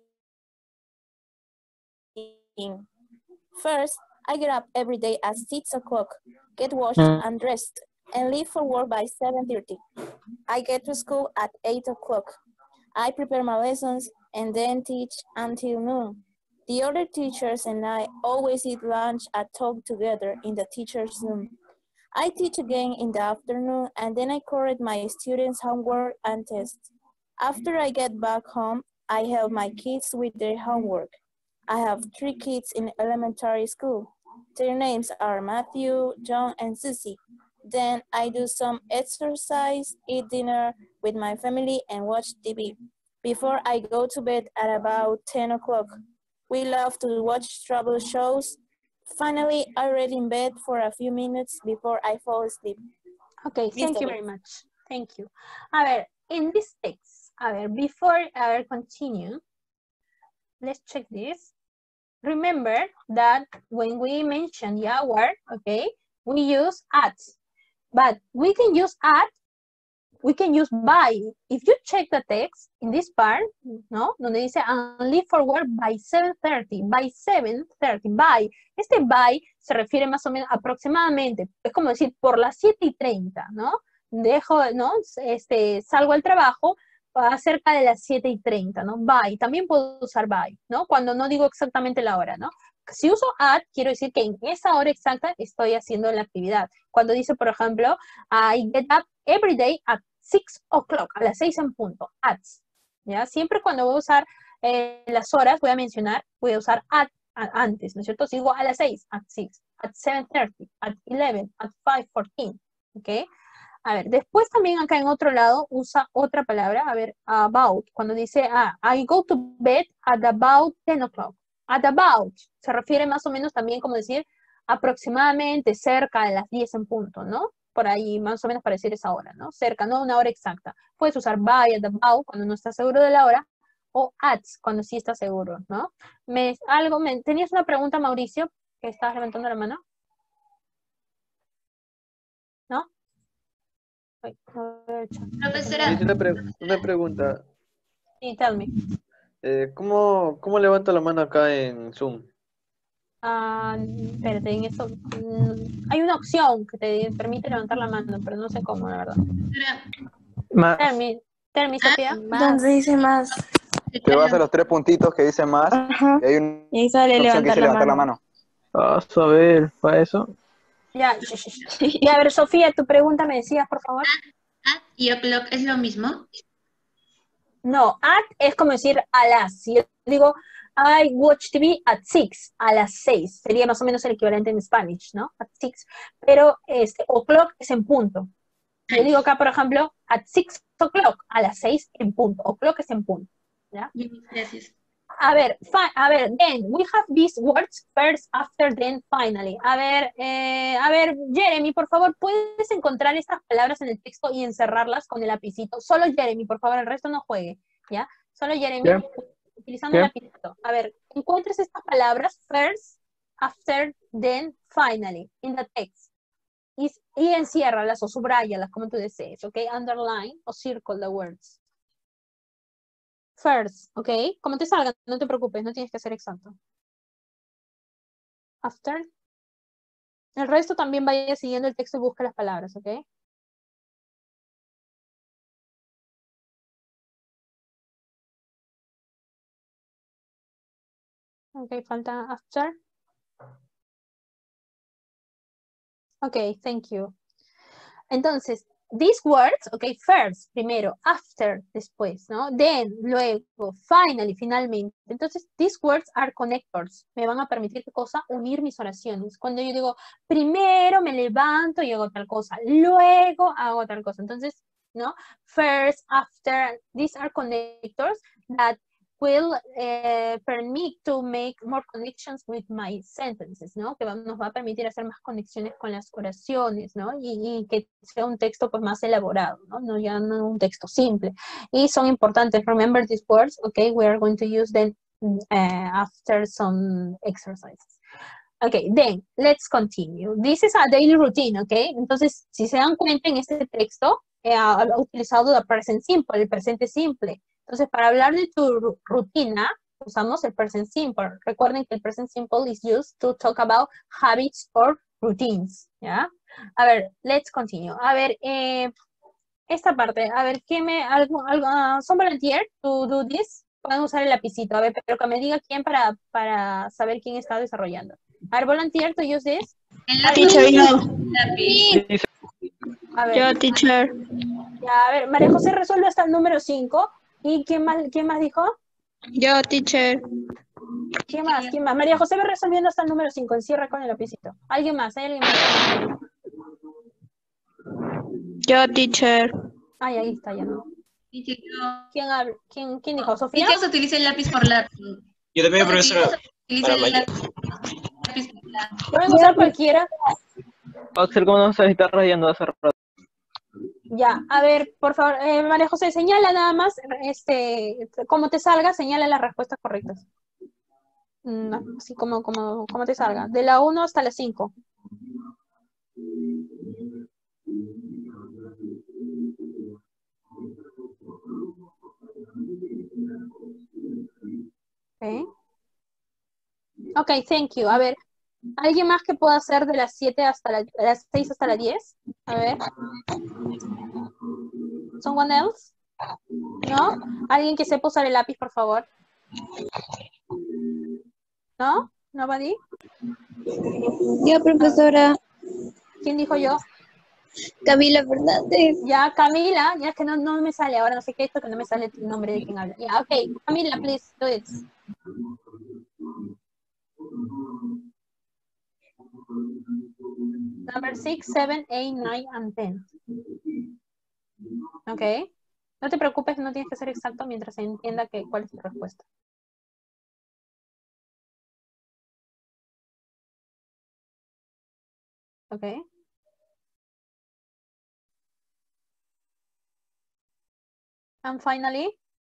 First, I get up every day at six o'clock, get washed and dressed, and leave for work by seven thirty. I get to school at eight o'clock. I prepare my lessons and then teach until noon. The other teachers and I always eat lunch and talk together in the teacher's room. I teach again in the afternoon and then I correct my students' homework and tests. After I get back home, I help my kids with their homework. I have three kids in elementary school. Their names are Matthew, John, and Susie. Then I do some exercise, eat dinner with my family, and watch T V. Before I go to bed at about ten o'clock. We love to watch travel shows. Finally, I read in bed for a few minutes before I fall asleep. Okay, thank you very much. Thank you. A ver, in this text, a ver, before I continue, let's check this. Remember that when we mention the hour, okay, we use at, but we can use at, we can use by. If you check the text in this part, ¿no? Donde dice, and leave for work by seven thirty, by seven thirty, by. Este by se refiere más o menos aproximadamente, es como decir, por las siete y treinta, ¿no? Dejo, ¿no? Este, salgo al trabajo a cerca de las siete y treinta, ¿no? By, también puedo usar by, ¿no? Cuando no digo exactamente la hora, ¿no? Si uso at, quiero decir que en esa hora exacta estoy haciendo la actividad. Cuando dice, por ejemplo, I get up every day at six o'clock, a las seis en punto, at, ¿ya? Siempre cuando voy a usar eh, las horas, voy a mencionar, voy a usar at, at antes, ¿no es cierto? Si digo a las seis, at six, at seven thirty, at eleven, at five fourteen, ¿ok? A ver, después también acá en otro lado usa otra palabra, a ver, about, cuando dice, ah, I go to bed at about ten o'clock. At about, se refiere más o menos también como decir aproximadamente cerca de las diez en punto, ¿no? Por ahí más o menos para decir esa hora, ¿no? Cerca, no una hora exacta. Puedes usar by, at about, cuando no estás seguro de la hora, o at, cuando sí estás seguro, ¿no? Me, algo, me, ¿tenías una pregunta, Mauricio, que estabas levantando la mano? ¿No? Ay, Profesora. Una, pre una pregunta. Sí, tell me. Eh, ¿cómo, ¿Cómo levanto la mano acá en Zoom? Ah, espérate, en eso mm, hay una opción que te permite levantar la mano, pero no sé cómo, la verdad. Más. Tell me, tell me, Sofía. ¿Dónde dice más? Te vas a los tres puntitos que dicen más. Ajá. Y hay una Y ahí sale opción que levantar dice la levantar la mano. mano. Ah, a ver, ¿para eso? Ya, ya, a ver, Sofía, tu pregunta me decías, por favor. At y o'clock es lo mismo. No, at es como decir a las. Si yo digo, I watch T V at six, a las seis. Sería más o menos el equivalente en Spanish, ¿no? At six. Pero este, o'clock es en punto. Yo digo acá, por ejemplo, at six o'clock, a las seis en punto. O'clock es en punto. ¿Ya? Gracias. A ver, a ver, then, we have these words, first, after, then, finally. A ver, eh, a ver, Jeremy, por favor, ¿puedes encontrar estas palabras en el texto y encerrarlas con el lapicito? Solo Jeremy, por favor, el resto no juegue, ¿ya? Solo Jeremy, ¿Qué? utilizando ¿Qué? el lapicito. A ver, encuentres estas palabras, first, after, then, finally, in the text. Y, y enciérralas o subráyalas, como tú desees, ¿ok? Underline o circle the words. First, ¿ok? Como te salgan, no te preocupes, no tienes que ser exacto. After. El resto también vaya siguiendo el texto y busca las palabras, ¿ok? Ok, falta after. Ok, thank you. Entonces, these words, ok, first, primero, after, después, ¿no? Then, luego, finally, finalmente. Entonces, these words are connectors. Me van a permitir, ¿qué cosa? Unir mis oraciones. Cuando yo digo, primero me levanto y hago tal cosa, luego hago tal cosa. Entonces, ¿no? First, after, these are connectors that will uh, permit to make more connections with my sentences, ¿no? Que va, nos va a permitir hacer más conexiones con las oraciones, ¿no? Y, y que sea un texto pues más elaborado, ¿no? No ya no un texto simple. Y son importantes. Remember these words, okay? We are going to use them uh, after some exercises. Okay, then, let's continue. This is a daily routine, okay? Entonces, si se dan cuenta en este texto, eh, ha utilizado el present simple, el presente simple. Entonces, para hablar de tu rutina, usamos el present simple. Recuerden que el present simple is used to talk about habits or routines, ¿ya? A ver, let's continue. A ver, eh, esta parte, a ver, ¿qué me, algo, algo, uh, some volunteer to do this? Pueden usar el lapicito, a ver, pero que me diga quién para, para saber quién está desarrollando. A ver, volunteer to use this. El lápiz, yo. Lápiz. A ver, Yo, teacher. ya, a ver, María José resuelve hasta el número cinco. ¿Y quién más, quién más dijo? Yo, teacher. ¿Quién más? ¿Quién más? María José va resolviendo hasta el número cinco. Encierra con el lapicito. ¿Alguien más? ¿Hay alguien más? Yo, teacher. Ay, ahí está, ya no. ¿Quién habla? ¿Quién, quién dijo? ¿Sofía? ¿Por qué se utiliza el lápiz por lápiz? Yo también, profesora. Utiliza Para el mayor. lápiz por lápiz. Pueden usar cualquiera. Axel, ¿cómo no se está rayando hace rato? Ya, a ver, por favor, eh, María José, señala nada más, este, como te salga, señala las respuestas correctas. No, así como, como, como te salga. De la uno hasta la cinco. Okay. Ok, thank you. A ver, ¿alguien más que pueda hacer de las siete hasta la, de las seis hasta las diez? A ver. ¿Someone else? ¿No? ¿Alguien que sepa usar el lápiz, por favor? ¿No? ¿Nobody? Yo, profesora. ¿Quién dijo yo? Camila Fernández. Ya, Camila, ya es que no, no me sale ahora, no sé qué es esto, que no me sale el nombre de quien habla. Ya, ok, Camila, please, do it. Number six, seven, eight, nine, and ten. Ok. No te preocupes, no tienes que ser exacto mientras se entienda que, cuál es tu respuesta. Ok. And finally,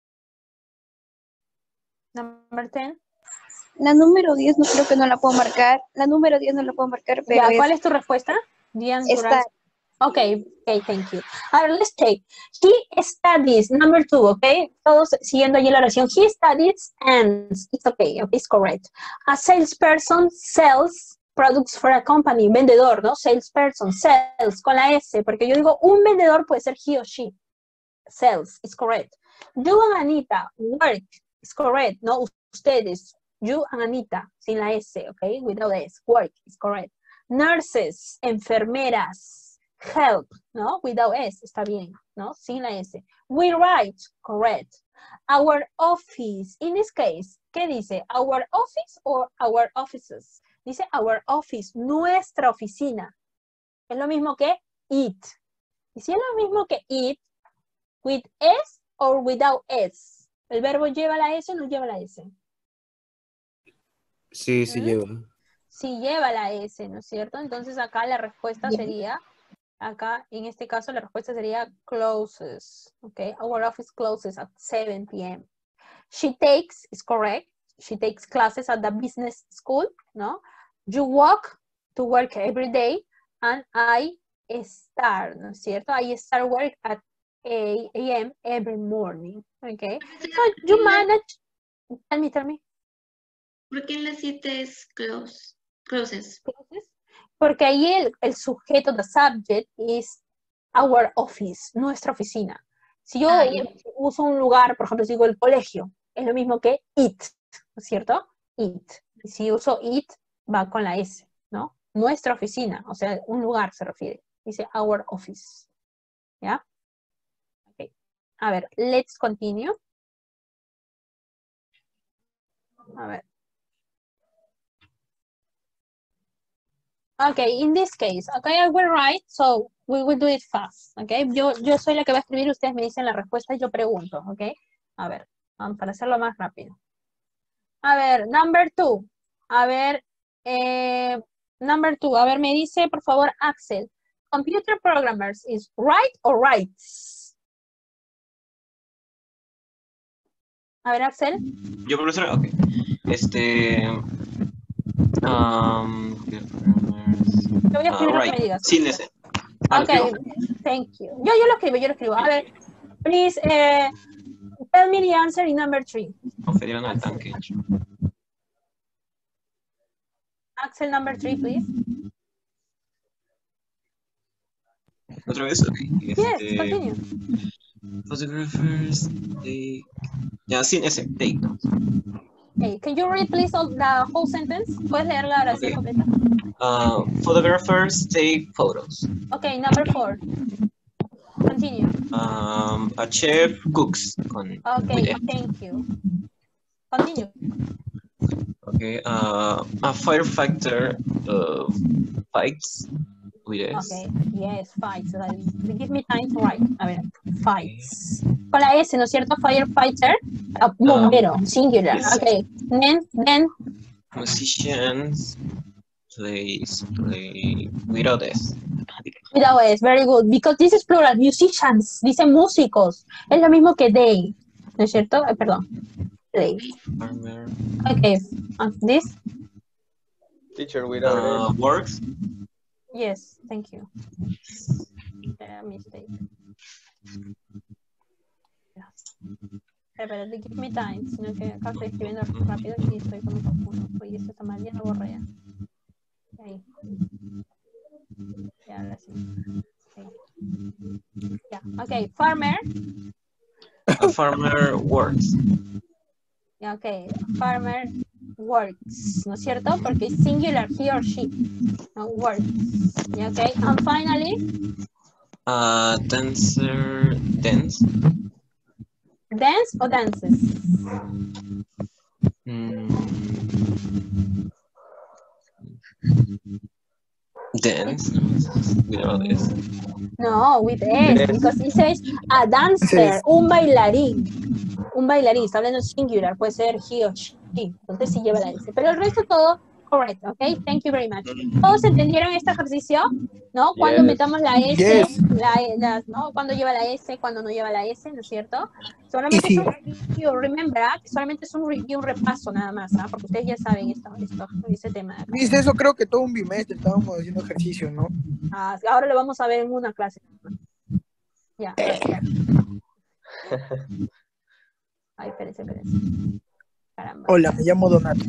number ten. La número diez no creo que no la puedo marcar. La número diez no la puedo marcar, pero Ya, ¿cuál es, es tu respuesta? Diane está. Okay, okay, thank you. Ahora, let's take. He studies, number two, okay? Todos siguiendo allí la oración. He studies ants. It's okay, it's correct. A salesperson sells products for a company. Vendedor, ¿no? Salesperson, sells, con la S, porque yo digo, un vendedor puede ser he or she. Sells, it's correct. You and Anita work, it's correct, ¿no? Ustedes, you and Anita, sin la S, okay? Without S, work, it's correct. Nurses, enfermeras, help, ¿no? Without S, está bien, ¿no? Sin la S. We write, correct. Our office, in this case, ¿qué dice? Our office or our offices? Dice our office, nuestra oficina. Es lo mismo que it. Y si es lo mismo que it, with S or without S. ¿El verbo lleva la S o no lleva la S? Sí, sí ¿Mm? lleva. Sí lleva la S, ¿no es cierto? Entonces acá la respuesta sería, acá en este caso la respuesta sería closes, okay? Our office closes at seven p m She takes, is correct, she takes classes at the business school, ¿no? You walk to work every day, and I start, ¿no es cierto? I start work at eight a m every morning, okay? So you manage, tell me, tell me. ¿Por qué en la siete es close? Closes. Porque ahí el, el sujeto, the subject, is our office, nuestra oficina. Si yo Ah, yeah. uso un lugar, por ejemplo, si digo el colegio, es lo mismo que it, ¿no es cierto? It. Y si uso it, va con la S, ¿no? Nuestra oficina, o sea, un lugar se refiere. Dice our office. ¿Ya? Okay. A ver, let's continue. A ver. Okay, in this case, okay, I will write, so we will do it fast, okay. Yo, yo soy la que va a escribir, ustedes me dicen la respuesta y yo pregunto, okay. A ver, vamos para hacerlo más rápido. A ver, number two. A ver, eh, number two. A ver, me dice, por favor, Axel. Computer programmers is right or writes? A ver, Axel. Yo, profesor, ok. Este... Um, Yo voy a escribir uh, lo right. que me digas. Sin ese. Ah, Ok, thank you. Yo, yo lo escribo, yo lo escribo. A ver, please, eh, tell me the answer in number three. Confedieron al tanque. Axel, number three, please. ¿Otra vez? Ok. Yes, Este, continue. photographers, they... Ya, sin ese, take. Okay, can you read, please, all, the whole sentence? ¿Puedes leer la oración Okay. completa? Uh, photographers take photos. Okay, number four. Continue. Um, a chef cooks. Con, Okay, with F. thank you. Continue. Okay. Uh, a firefighter uh, fights with S. Okay, yes, fights. Like, give me time to write. A ver, fights. Con la S, ¿no es cierto? Firefighter, uh, bombero, singular. Yes. Okay, then, then, Musicians plays play without S. without S, very good. Because this is plural, musicians, dice músicos. Es lo mismo que they, ¿no es cierto? Eh, perdón, they. Farmer Okay, uh, this? Teacher without uh, works. Yes, thank you. Uh, mistake. Yeah. Eh, pero give me time, sino que acá estoy escribiendo rápido y estoy como confuso. Oye, esto está mal, ya lo borré. Ahí. Ya, ahora sí. Okay. Yeah. Okay, farmer. A farmer works. Yeah, okay, farmer works, ¿no es cierto? Porque es singular, he or she. No, works. Yeah, okay, and finally, A dancer dance. dance or dances? Mm. Dance without S. No, with S, Yes. because it says a dancer, Yes. un bailarín. Un bailarín, está hablando singular, puede ser he or she. Entonces sí lleva la S. Pero el resto todo correcto, ¿ok? Thank you very much. ¿Todos entendieron este ejercicio? ¿No? Cuando Yes. metamos la S, Yes. la, la- ¿no? Cuando lleva la S, cuando no lleva la S, ¿no es cierto? Solamente Y sí. es un review, remember, ¿ah? Solamente es un review, un repaso nada más, ¿ah? Porque ustedes ya saben esto, esto, ese tema. de acá. Viste, eso creo que todo un bimestre estábamos haciendo ejercicio, ¿no? Ah, ahora lo vamos a ver en una clase. Ya. Ay, espérense, espérense. Caramba. Hola, me llamo Donato.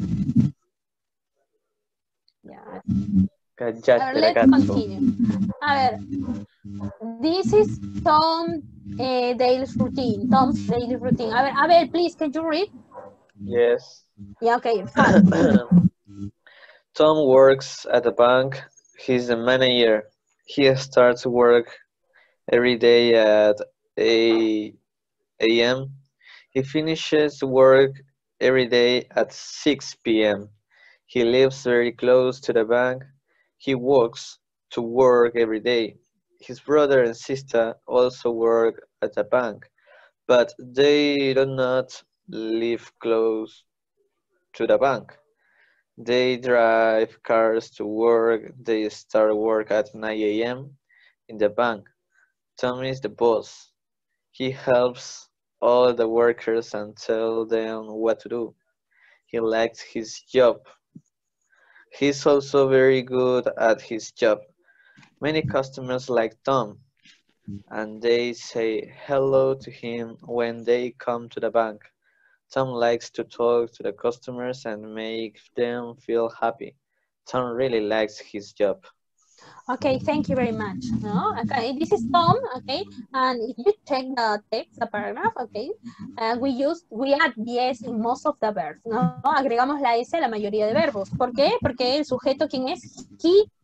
Ya. A Cállate, ver, let's ragazzo. continue. A ver, this is Tom eh, daily routine. Tom's daily routine. A ver, a ver, please, can you read? Yes. Yeah, okay, fast. Tom works at a bank. He's the manager. He starts work every day at eight A M He finishes work every day at six P M He lives very close to the bank. He walks to work every day. His brother and sister also work at a bank, but they do not live close to the bank. They drive cars to work. They start work at nine A M in the bank. Tom is the boss. He helps all the workers and tells them what to do. He likes his job. He's also very good at his job. Many customers like Tom, and they say hello to him when they come to the bank. Tom likes to talk to the customers and make them feel happy. Tom really likes his job. Okay, thank you very much. No, okay, this is Tom. Okay, and if you check the text, the paragraph, okay, uh, we use we add the S in most of the verbs. No, agregamos la S a la mayoría de verbos. ¿Por qué? Porque el sujeto, ¿quién es? He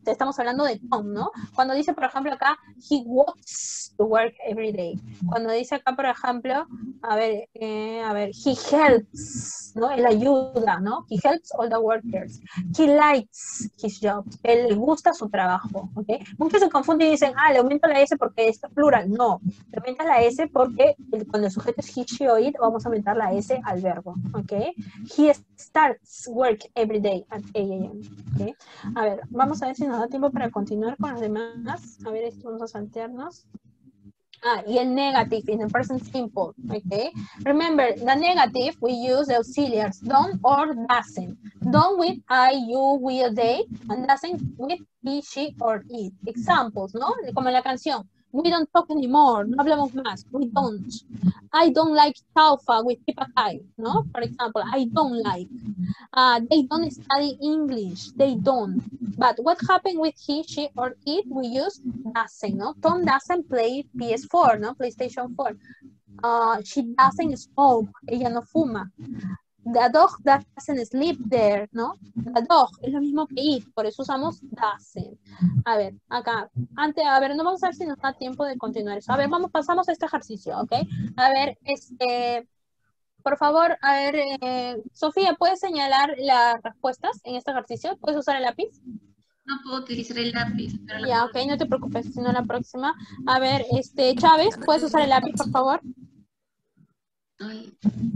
estamos hablando de Tom, ¿no? Cuando dice, por ejemplo, acá, he walks to work every day. Cuando dice acá, por ejemplo, a ver, eh, a ver, he helps, ¿no? Él ayuda, ¿no? He helps all the workers. He likes his job. Él le gusta su trabajo, ¿ok? Muchos se confunden y dicen, ah, le aumento la S porque es plural. No, le aumentas la S porque el, cuando el sujeto es he, she o it, vamos a aumentar la S al verbo, ¿ok? He starts work every day at eight a m, ¿ok? A ver, vamos a ver si nos da tiempo para continuar con los demás. A ver, esto vamos a saltearnos. Ah, y el negative in the present simple, okay? Remember, the negative, we use the auxiliaries, don't or doesn't. Don't with I, you, we, or they, and doesn't with he, she, or it. Examples, ¿no? Como en la canción. We don't talk anymore, no hablamos más, we don't. I don't like taufa with pipakai, ¿no? For example, I don't like. Uh, they don't study English, they don't. But what happened with he, she, or it, we use doesn't, ¿no? Tom doesn't play P S four, ¿no? PlayStation four. Uh, she doesn't smoke, ella no fuma. The dog doesn't sleep there, ¿no? The dog es lo mismo que it, por eso usamos doesn't. A ver, acá, antes, a ver, no vamos a ver si nos da tiempo de continuar eso. A ver, vamos, pasamos a este ejercicio, ¿ok? A ver, este, por favor, a ver, eh, Sofía, ¿puedes señalar las respuestas en este ejercicio? ¿Puedes usar el lápiz? No puedo utilizar el lápiz. Pero Ya, ok, no te preocupes, sino la próxima. A ver, este, Chávez, ¿puedes usar el lápiz, por favor? Ay.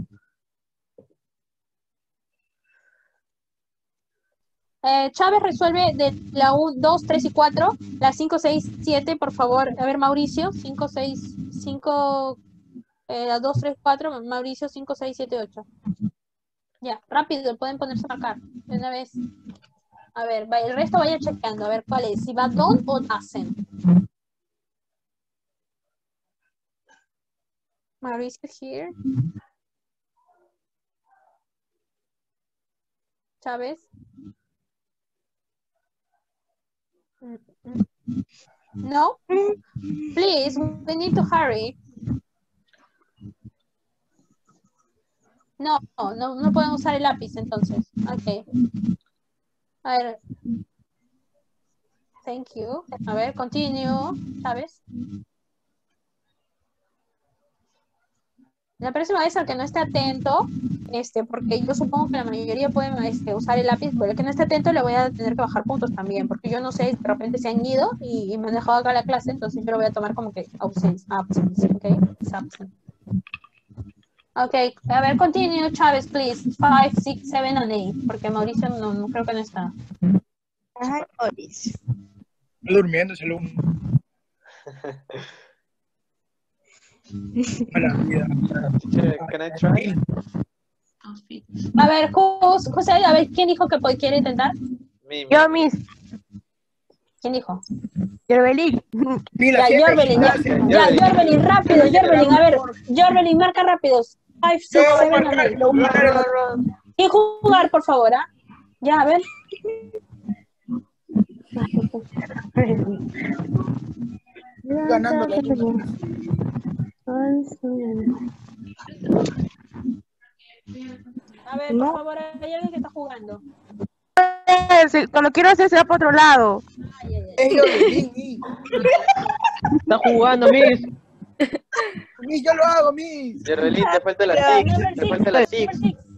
Eh, Chávez resuelve de la dos, tres y cuatro, la cinco, seis, siete, por favor. A ver, Mauricio, cinco, seis, cinco, eh, la dos, tres, cuatro, Mauricio, cinco, seis, siete, ocho. Ya, rápido, pueden ponerse a marcar de una vez. A ver, va, el resto vaya chequeando, a ver cuál es, si va don't o doesn't. Mauricio here. Chávez. No? Please, we need to hurry. No, no, no pueden usar el lápiz entonces. Ok. A ver. Thank you. A ver, continue. ¿Sabes? La próxima vez al que no esté atento, este, porque yo supongo que la mayoría pueden este, usar el lápiz, pero el que no esté atento le voy a tener que bajar puntos también, porque yo no sé, de repente se han ido y, y me han dejado acá la clase, entonces yo lo voy a tomar como que absence, absence, ok, it's absent. Ok, a ver, continue, Chávez, please, five, six, seven, and eight, porque Mauricio no, no creo que no está. Ay, Mauricio. Está durmiendo ese alumno. Hola, vida. Can I try? A ver, José, José, a ver, ¿quién dijo que quiere intentar? Me, me. Yo, Miss. ¿Quién dijo? Yorbelín. Ya, Yorbelín, ya, ya, Yorbelín, rápido, Yorbelín, a ver, Yorbelín, marca rápido. five, six, seven, and eight. ¿Quién jugar, por favor? ¿Ah? Ya, a ver. Ganando la A ver, por favor, hay alguien que está jugando. Cuando quiero hacer se va para otro lado. Ay, ay, ay. Está jugando, Miss. Miss, yo lo hago, Miss. Yerrelín, te falta la six, te falta la six.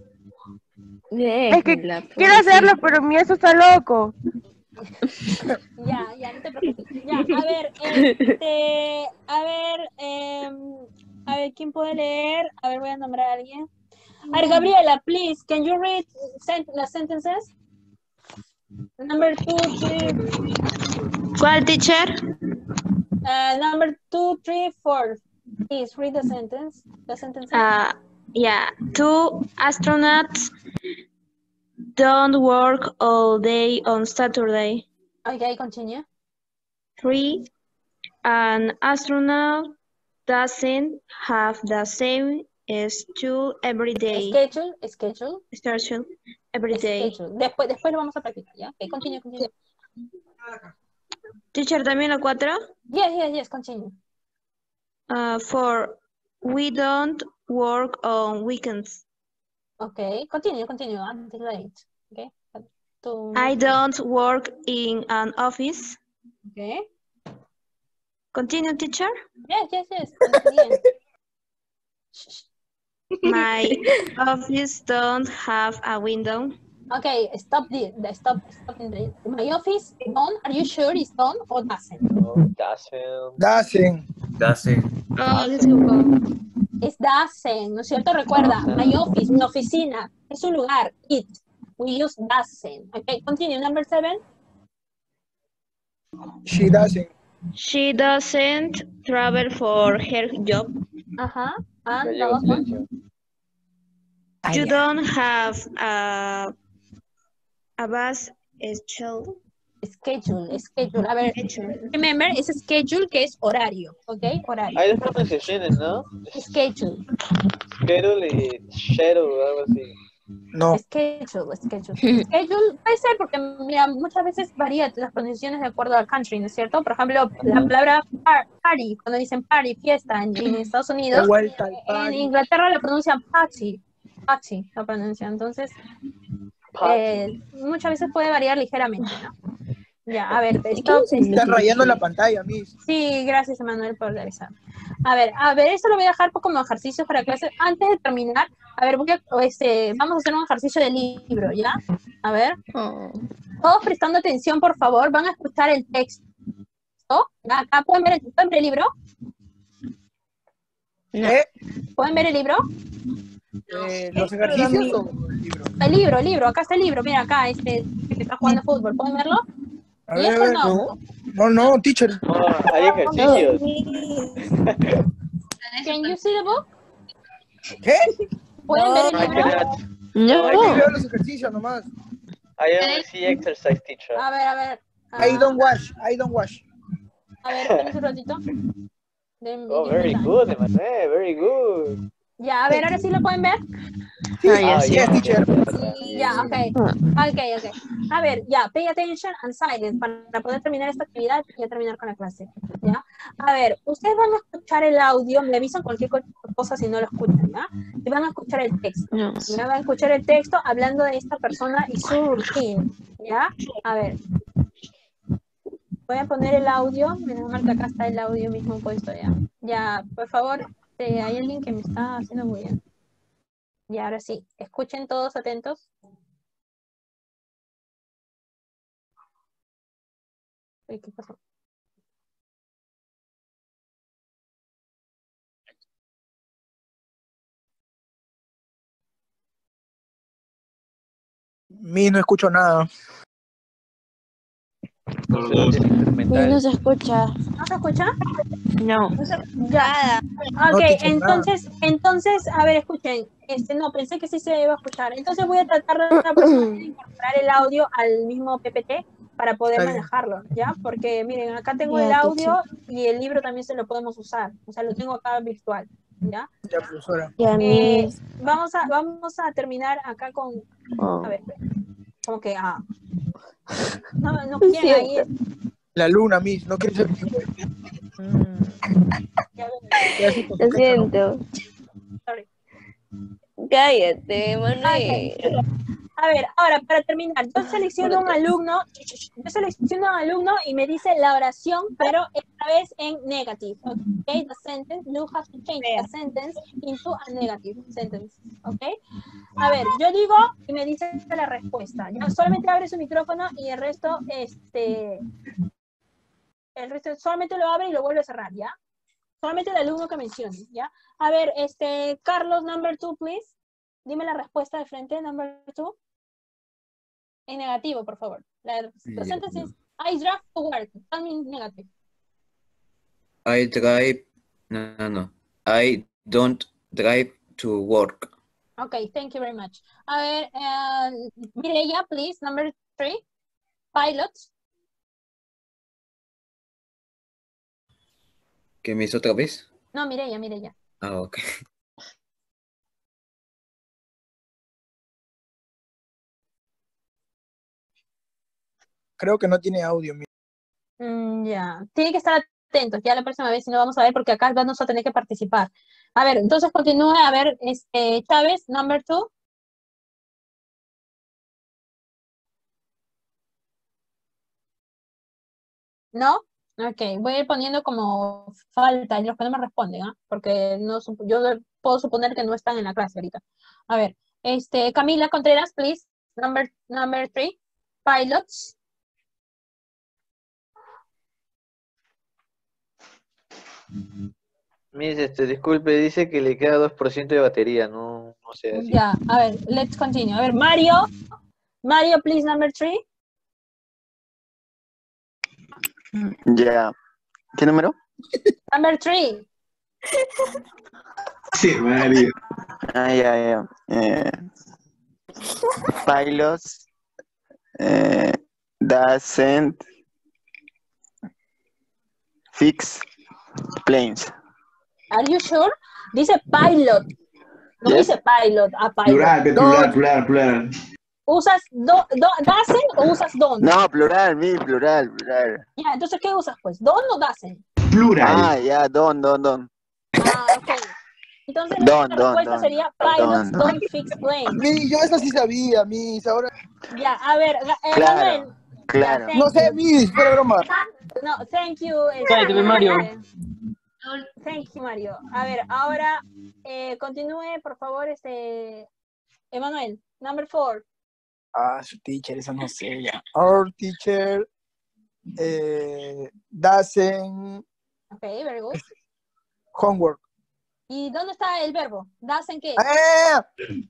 Es que quiero hacerlo, pero mi eso está loco. Ya, ya, no te preocupes. Ya, a ver, este, a ver, eh, a ver, ¿quién puede leer? A ver, voy a nombrar a alguien. A ver, Gabriela, please, can you read sent the sentences? Number two, three. ¿Cuál, teacher? Uh, number two, three, four. Please read the sentence. The sentence. Uh, yeah, two astronauts don't work all day on Saturday. Okay, continue. Three, an astronaut doesn't have the same schedule every day. Schedule, schedule. Schedule every day. Schedule. Después, después lo vamos a practicar, ¿ya? Okay, continue, continue. Teacher, ¿también la cuatro? Yes, yes, yes, continue. Uh, four, we don't work on weekends. Okay, continue, continue until late. Okay. to... I don't work in an office. Okay. Continue, teacher. Yes, yes, yes. Continue. My office don't have a window. Okay, stop the, the stop, stop in the, my office, don't, are you sure it's don't or doesn't? No, doesn't. Doesn't. Doesn't. Oh, let's go. Es doesn't, ¿no es cierto? Recuerda, my office, mi oficina, es un lugar, it. We use doesn't. Okay, continue, number seven. She doesn't. She doesn't travel for her job. Ajá. And Ya the llegó last one. silencio. You don't have a, a bus schedule. Schedule, schedule. A ver, remember, es schedule que es horario, ¿ok? Horario. Hay dos pronunciaciones, ¿no? Schedule. Schedule y schedule, algo así. No. Schedule, schedule. Schedule puede ser porque, mira, muchas veces varía las pronunciaciones de acuerdo al country, ¿no es cierto? Por ejemplo, la palabra par- party, cuando dicen party, fiesta en, en Estados Unidos, De vuelta al en party. Inglaterra la pronuncian party, party, la pronuncian. Entonces, eh, muchas veces puede variar ligeramente, ¿no? Ya, a ver, esto... Está rayando la pantalla, Miss. Sí, gracias, Emanuel, por avisar. A ver, a ver, esto lo voy a dejar como ejercicio para clase. Antes de terminar, a ver, voy a, este, vamos a hacer un ejercicio de libro, ¿ya? A ver. Todos prestando atención, por favor, van a escuchar el texto. ¿Ya? Acá pueden ver, el, ¿pueden ver el libro? ¿Eh? ¿Pueden ver el libro? Eh, ¿Los ejercicios o el libro? El libro, el libro, acá está el libro, mira acá, este, que está jugando fútbol, ¿pueden verlo? A ¿Yes ver, a or ver, no? no. No, no, teacher. No, hay ejercicios. Can you see the book? ¿Qué? ¿Pueden ver el I libro? cannot. No. Aquí veo los ejercicios nomás. I only see exercise, teacher. A ver, a ver. I don't wash, I don't wash. A ver, espérense un ratito. Den- Oh, denme very time. good, Emanuel, very good. Ya, a ver, ahora sí lo pueden ver. Sí, Ah, yes, yeah. teacher. Ya, ok. Ok, ok. A ver, ya, pay attention and silence para poder terminar esta actividad y ya terminar con la clase. ¿Ya? A ver, ustedes van a escuchar el audio, me avisan cualquier co- cosa si no lo escuchan, ¿ya? Y van a escuchar el texto. ¿Ya? Van a escuchar el texto hablando de esta persona y su routine. ¿Ya? A ver. Voy a poner el audio, menos mal que acá está el audio mismo puesto ya. Ya, por favor, eh, hay alguien que me está haciendo muy bien. Y ahora sí, escuchen todos atentos. Uy, ¿qué pasó? Mi, no escucho nada. No se escucha. ¿No se escucha? No. Ya. No Ok, te escucho entonces, entonces, a ver, escuchen. Este, no, pensé que sí se iba a escuchar. Entonces voy a tratar de la próxima vez de incorporar el audio al mismo P P T para poder Está bien. manejarlo, ¿ya? Porque miren, acá tengo Ya, el audio teacher. y el libro también se lo podemos usar. O sea, lo tengo acá virtual, ¿ya? Ya, profesora. Ya, Eh, mis. vamos a, vamos a terminar acá con, Oh. a ver, como que, ah, no, no Lo quieren ahí, siento. La luna, Miss, no quiere ser. ya ven, Ya sí, Lo siento. sorry. Cállate, Ok. Manuel. A ver, ahora para terminar, yo selecciono un alumno, yo selecciono un alumno y me dice la oración, pero esta vez en negative, okay? The sentence, you have to change the sentence into a negative sentence, okay? A ver, yo digo y me dice la respuesta. Ya solamente abre su micrófono y el resto, este, el resto solamente lo abre y lo vuelve a cerrar, ¿ya? Solamente el alumno que mencione, ¿ya? A ver, este, Carlos, number two, please. Dime la respuesta de frente, number two. En negativo, por favor. La, la sentence is, I drive to work. Tell me in negative. I drive. No, no, no. I don't drive to work. Okay, thank you very much. A ver, uh, Mireya, please, number three. Pilot. ¿Qué me hizo otra vez? No, Mireya, Mireya. Ah, ok. Creo que no tiene audio, Miss. Mm, ya, tiene que estar atentos. Ya la próxima vez si no vamos a ver porque acá vamos a tener que participar. A ver, entonces continúe. A ver, este, Chávez, number two. ¿No? Ok, voy a ir poniendo como falta en los que no me responden, ¿ah? Porque no, sup- yo de- puedo suponer que no están en la clase ahorita. A ver, este, Camila Contreras, please. Number, number three. Pilots. Miss, este, disculpe, dice que le queda dos por ciento de batería, no, no sé así. Ya, a ver, let's continue. A ver, Mario. Mario, please, number three. Ya. ¿Qué número? Number three. Sí, Mario. Ah, ya, ya. Eh, pilots eh, doesn't fix planes. Are you sure? Dice pilot. No Yes. dice pilot, a pilot. Plural, pe, plural, plural, plural. ¿Usas do, do, doesn't o usas don't? No, plural, mi, plural, plural. Ya, entonces, ¿qué usas, pues? ¿Don't o doesn't? Plural. Ah, ya, don, don, don. Ah, ok. Entonces, Don, la don, respuesta don. sería pilots Don, don. don't fix planes. Mi, yo eso sí sabía, mis, ahora. Ya, a ver, eh, Claro, Manuel. claro. Thank No sé, you. mis, pero broma. No, thank you. este, Cállate, ve, Mario. eh, Thank you, Mario. A ver, ahora eh, continúe, por favor, este Emanuel, number four. Ah, su teacher, eso no sé ya. Our teacher eh, doesn't Ok, very good. homework. ¿Y dónde está el verbo? ¿Doesn't qué? ¡Ah!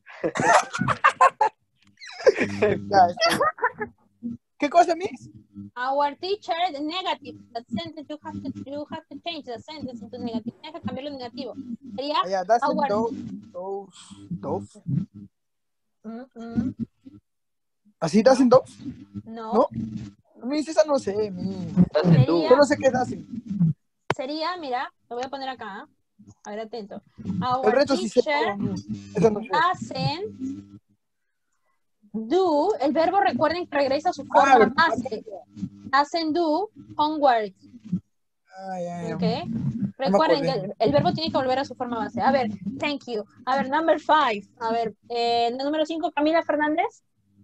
Ya, este, ¿qué cosa, mis? Our teacher, the negative, that sentence you have to you have to change the sentence into negative. Tienes que cambiarlo en negativo. Sería Ah, ya, doesn't our do, do, do. Mm, mm, ¿Así doesn't do? no. ¿No? Mis, esa no sé, mi. Sería, Yo no sé qué doesn't. sería, mira, lo voy a poner acá. ¿ah? A ver, atento. El Our resto sí sé, teacher pero, mis, esa no sé. doesn't do, el verbo recuerden que regresa a su forma base. Doesn't do homework. Ah, ya, ya. ¿Ok? me Recuerden que acordé. el, el verbo tiene que volver a su forma base. A ver, thank you. A ver, number five. A ver, eh, número cinco, Camila Fernández.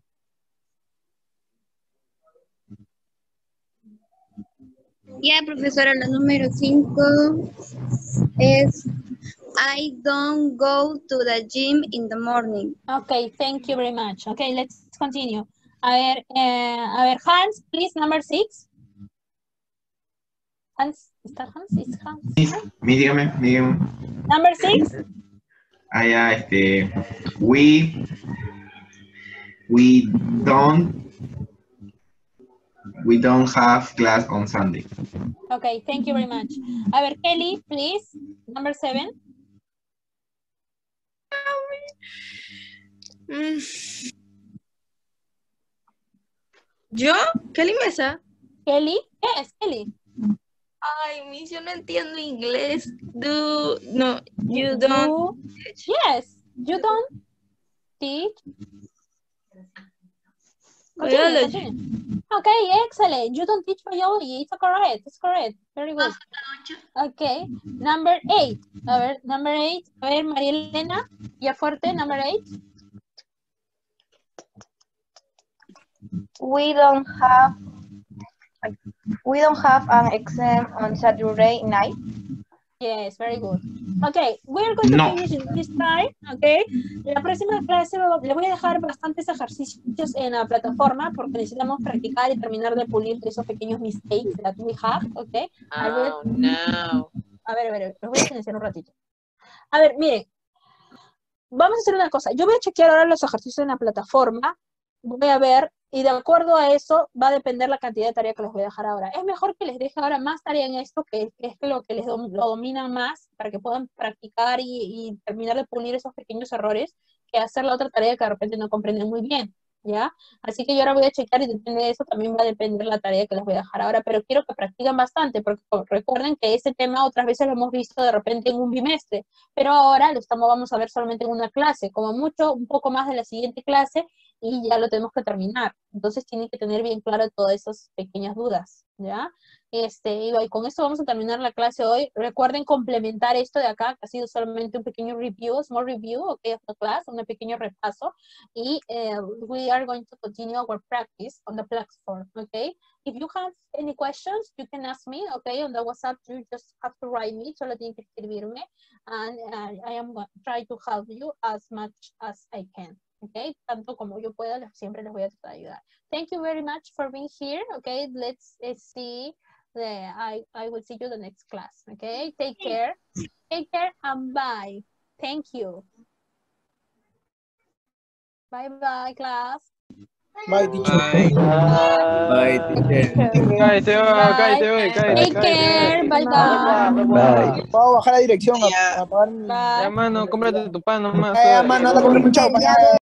Ya, profesora, la número cinco es I don't go to the gym in the morning. Okay, thank you very much. Okay, let's continue. A ver, eh, a ver, Hans, please, number six. Hans, ¿está Hans? ¿Es Hans? Miss, miss, dígame, dígame. Number six. Ah, ya, este. We. We don't. We don't have class on Sunday. Okay, thank you very much. A ver, Kelly, please, number seven. Mm. ¿Yo? ¿Kelly Mesa? Kelly, ¿qué es Kelly? Ay, Miss, yo no entiendo inglés. Do, no, you Do- don't. Yes, you don't teach. Biology. Continue, continue. Okay, excellent. You don't teach biology. It's correct. It's correct. Very good. Okay, number eight. A ver, number eight. A ver, María Elena, ya fuerte, number eight. We don't have we don't have an exam on Saturday night. Yes, very good. Okay, we're going to No. finish in this time, okay? La próxima clase le voy a dejar bastantes ejercicios en la plataforma porque necesitamos practicar y terminar de pulir esos pequeños mistakes that we have, okay? A ver, Oh, no. a ver, a ver, los voy a silenciar un ratito. A ver, miren, vamos a hacer una cosa. Yo voy a chequear ahora los ejercicios en la plataforma, voy a ver, y de acuerdo a eso va a depender la cantidad de tarea que les voy a dejar ahora. Es mejor que les deje ahora más tarea en esto, que, que es lo que les dom- lo dominan más, para que puedan practicar y, y terminar de pulir esos pequeños errores, que hacer la otra tarea que de repente no comprenden muy bien, ¿ya? Así que yo ahora voy a checar y depende de eso también va a depender la tarea que les voy a dejar ahora, pero quiero que practiquen bastante, porque recuerden que ese tema otras veces lo hemos visto de repente en un bimestre, pero ahora lo estamos, vamos a ver solamente en una clase, como mucho un poco más de la siguiente clase, y ya lo tenemos que terminar, Entonces tienen que tener bien claro todas esas pequeñas dudas, ¿ya? Este, y con esto vamos a terminar la clase hoy. Recuerden complementar esto de acá, que ha sido solamente un pequeño review, small review, okay, of the class, un pequeño repaso. Y uh, we are going to continue our practice on the platform, okay? If you have any questions, you can ask me, okay? On the WhatsApp, you just have to write me, solo tienen que escribirme, and uh, I am going to try to help you as much as I can. Okay, tanto como yo pueda, siempre les voy a tratar de ayudar. Thank you very much for being here. Okay, let's uh, see. The, I, I will see you the next class. Okay, take care. Take care and bye. Thank you. Bye bye, class. Bye, teacher. Bye. Bye, teacher. Cállate, va, cállate, voy, cállate. Take care. Bye bye. Bye. Puedo bajar la dirección a, a pagar mi... Ya, mano, cómprate tu pan nomás. Eh, mano, anda con mi chavo.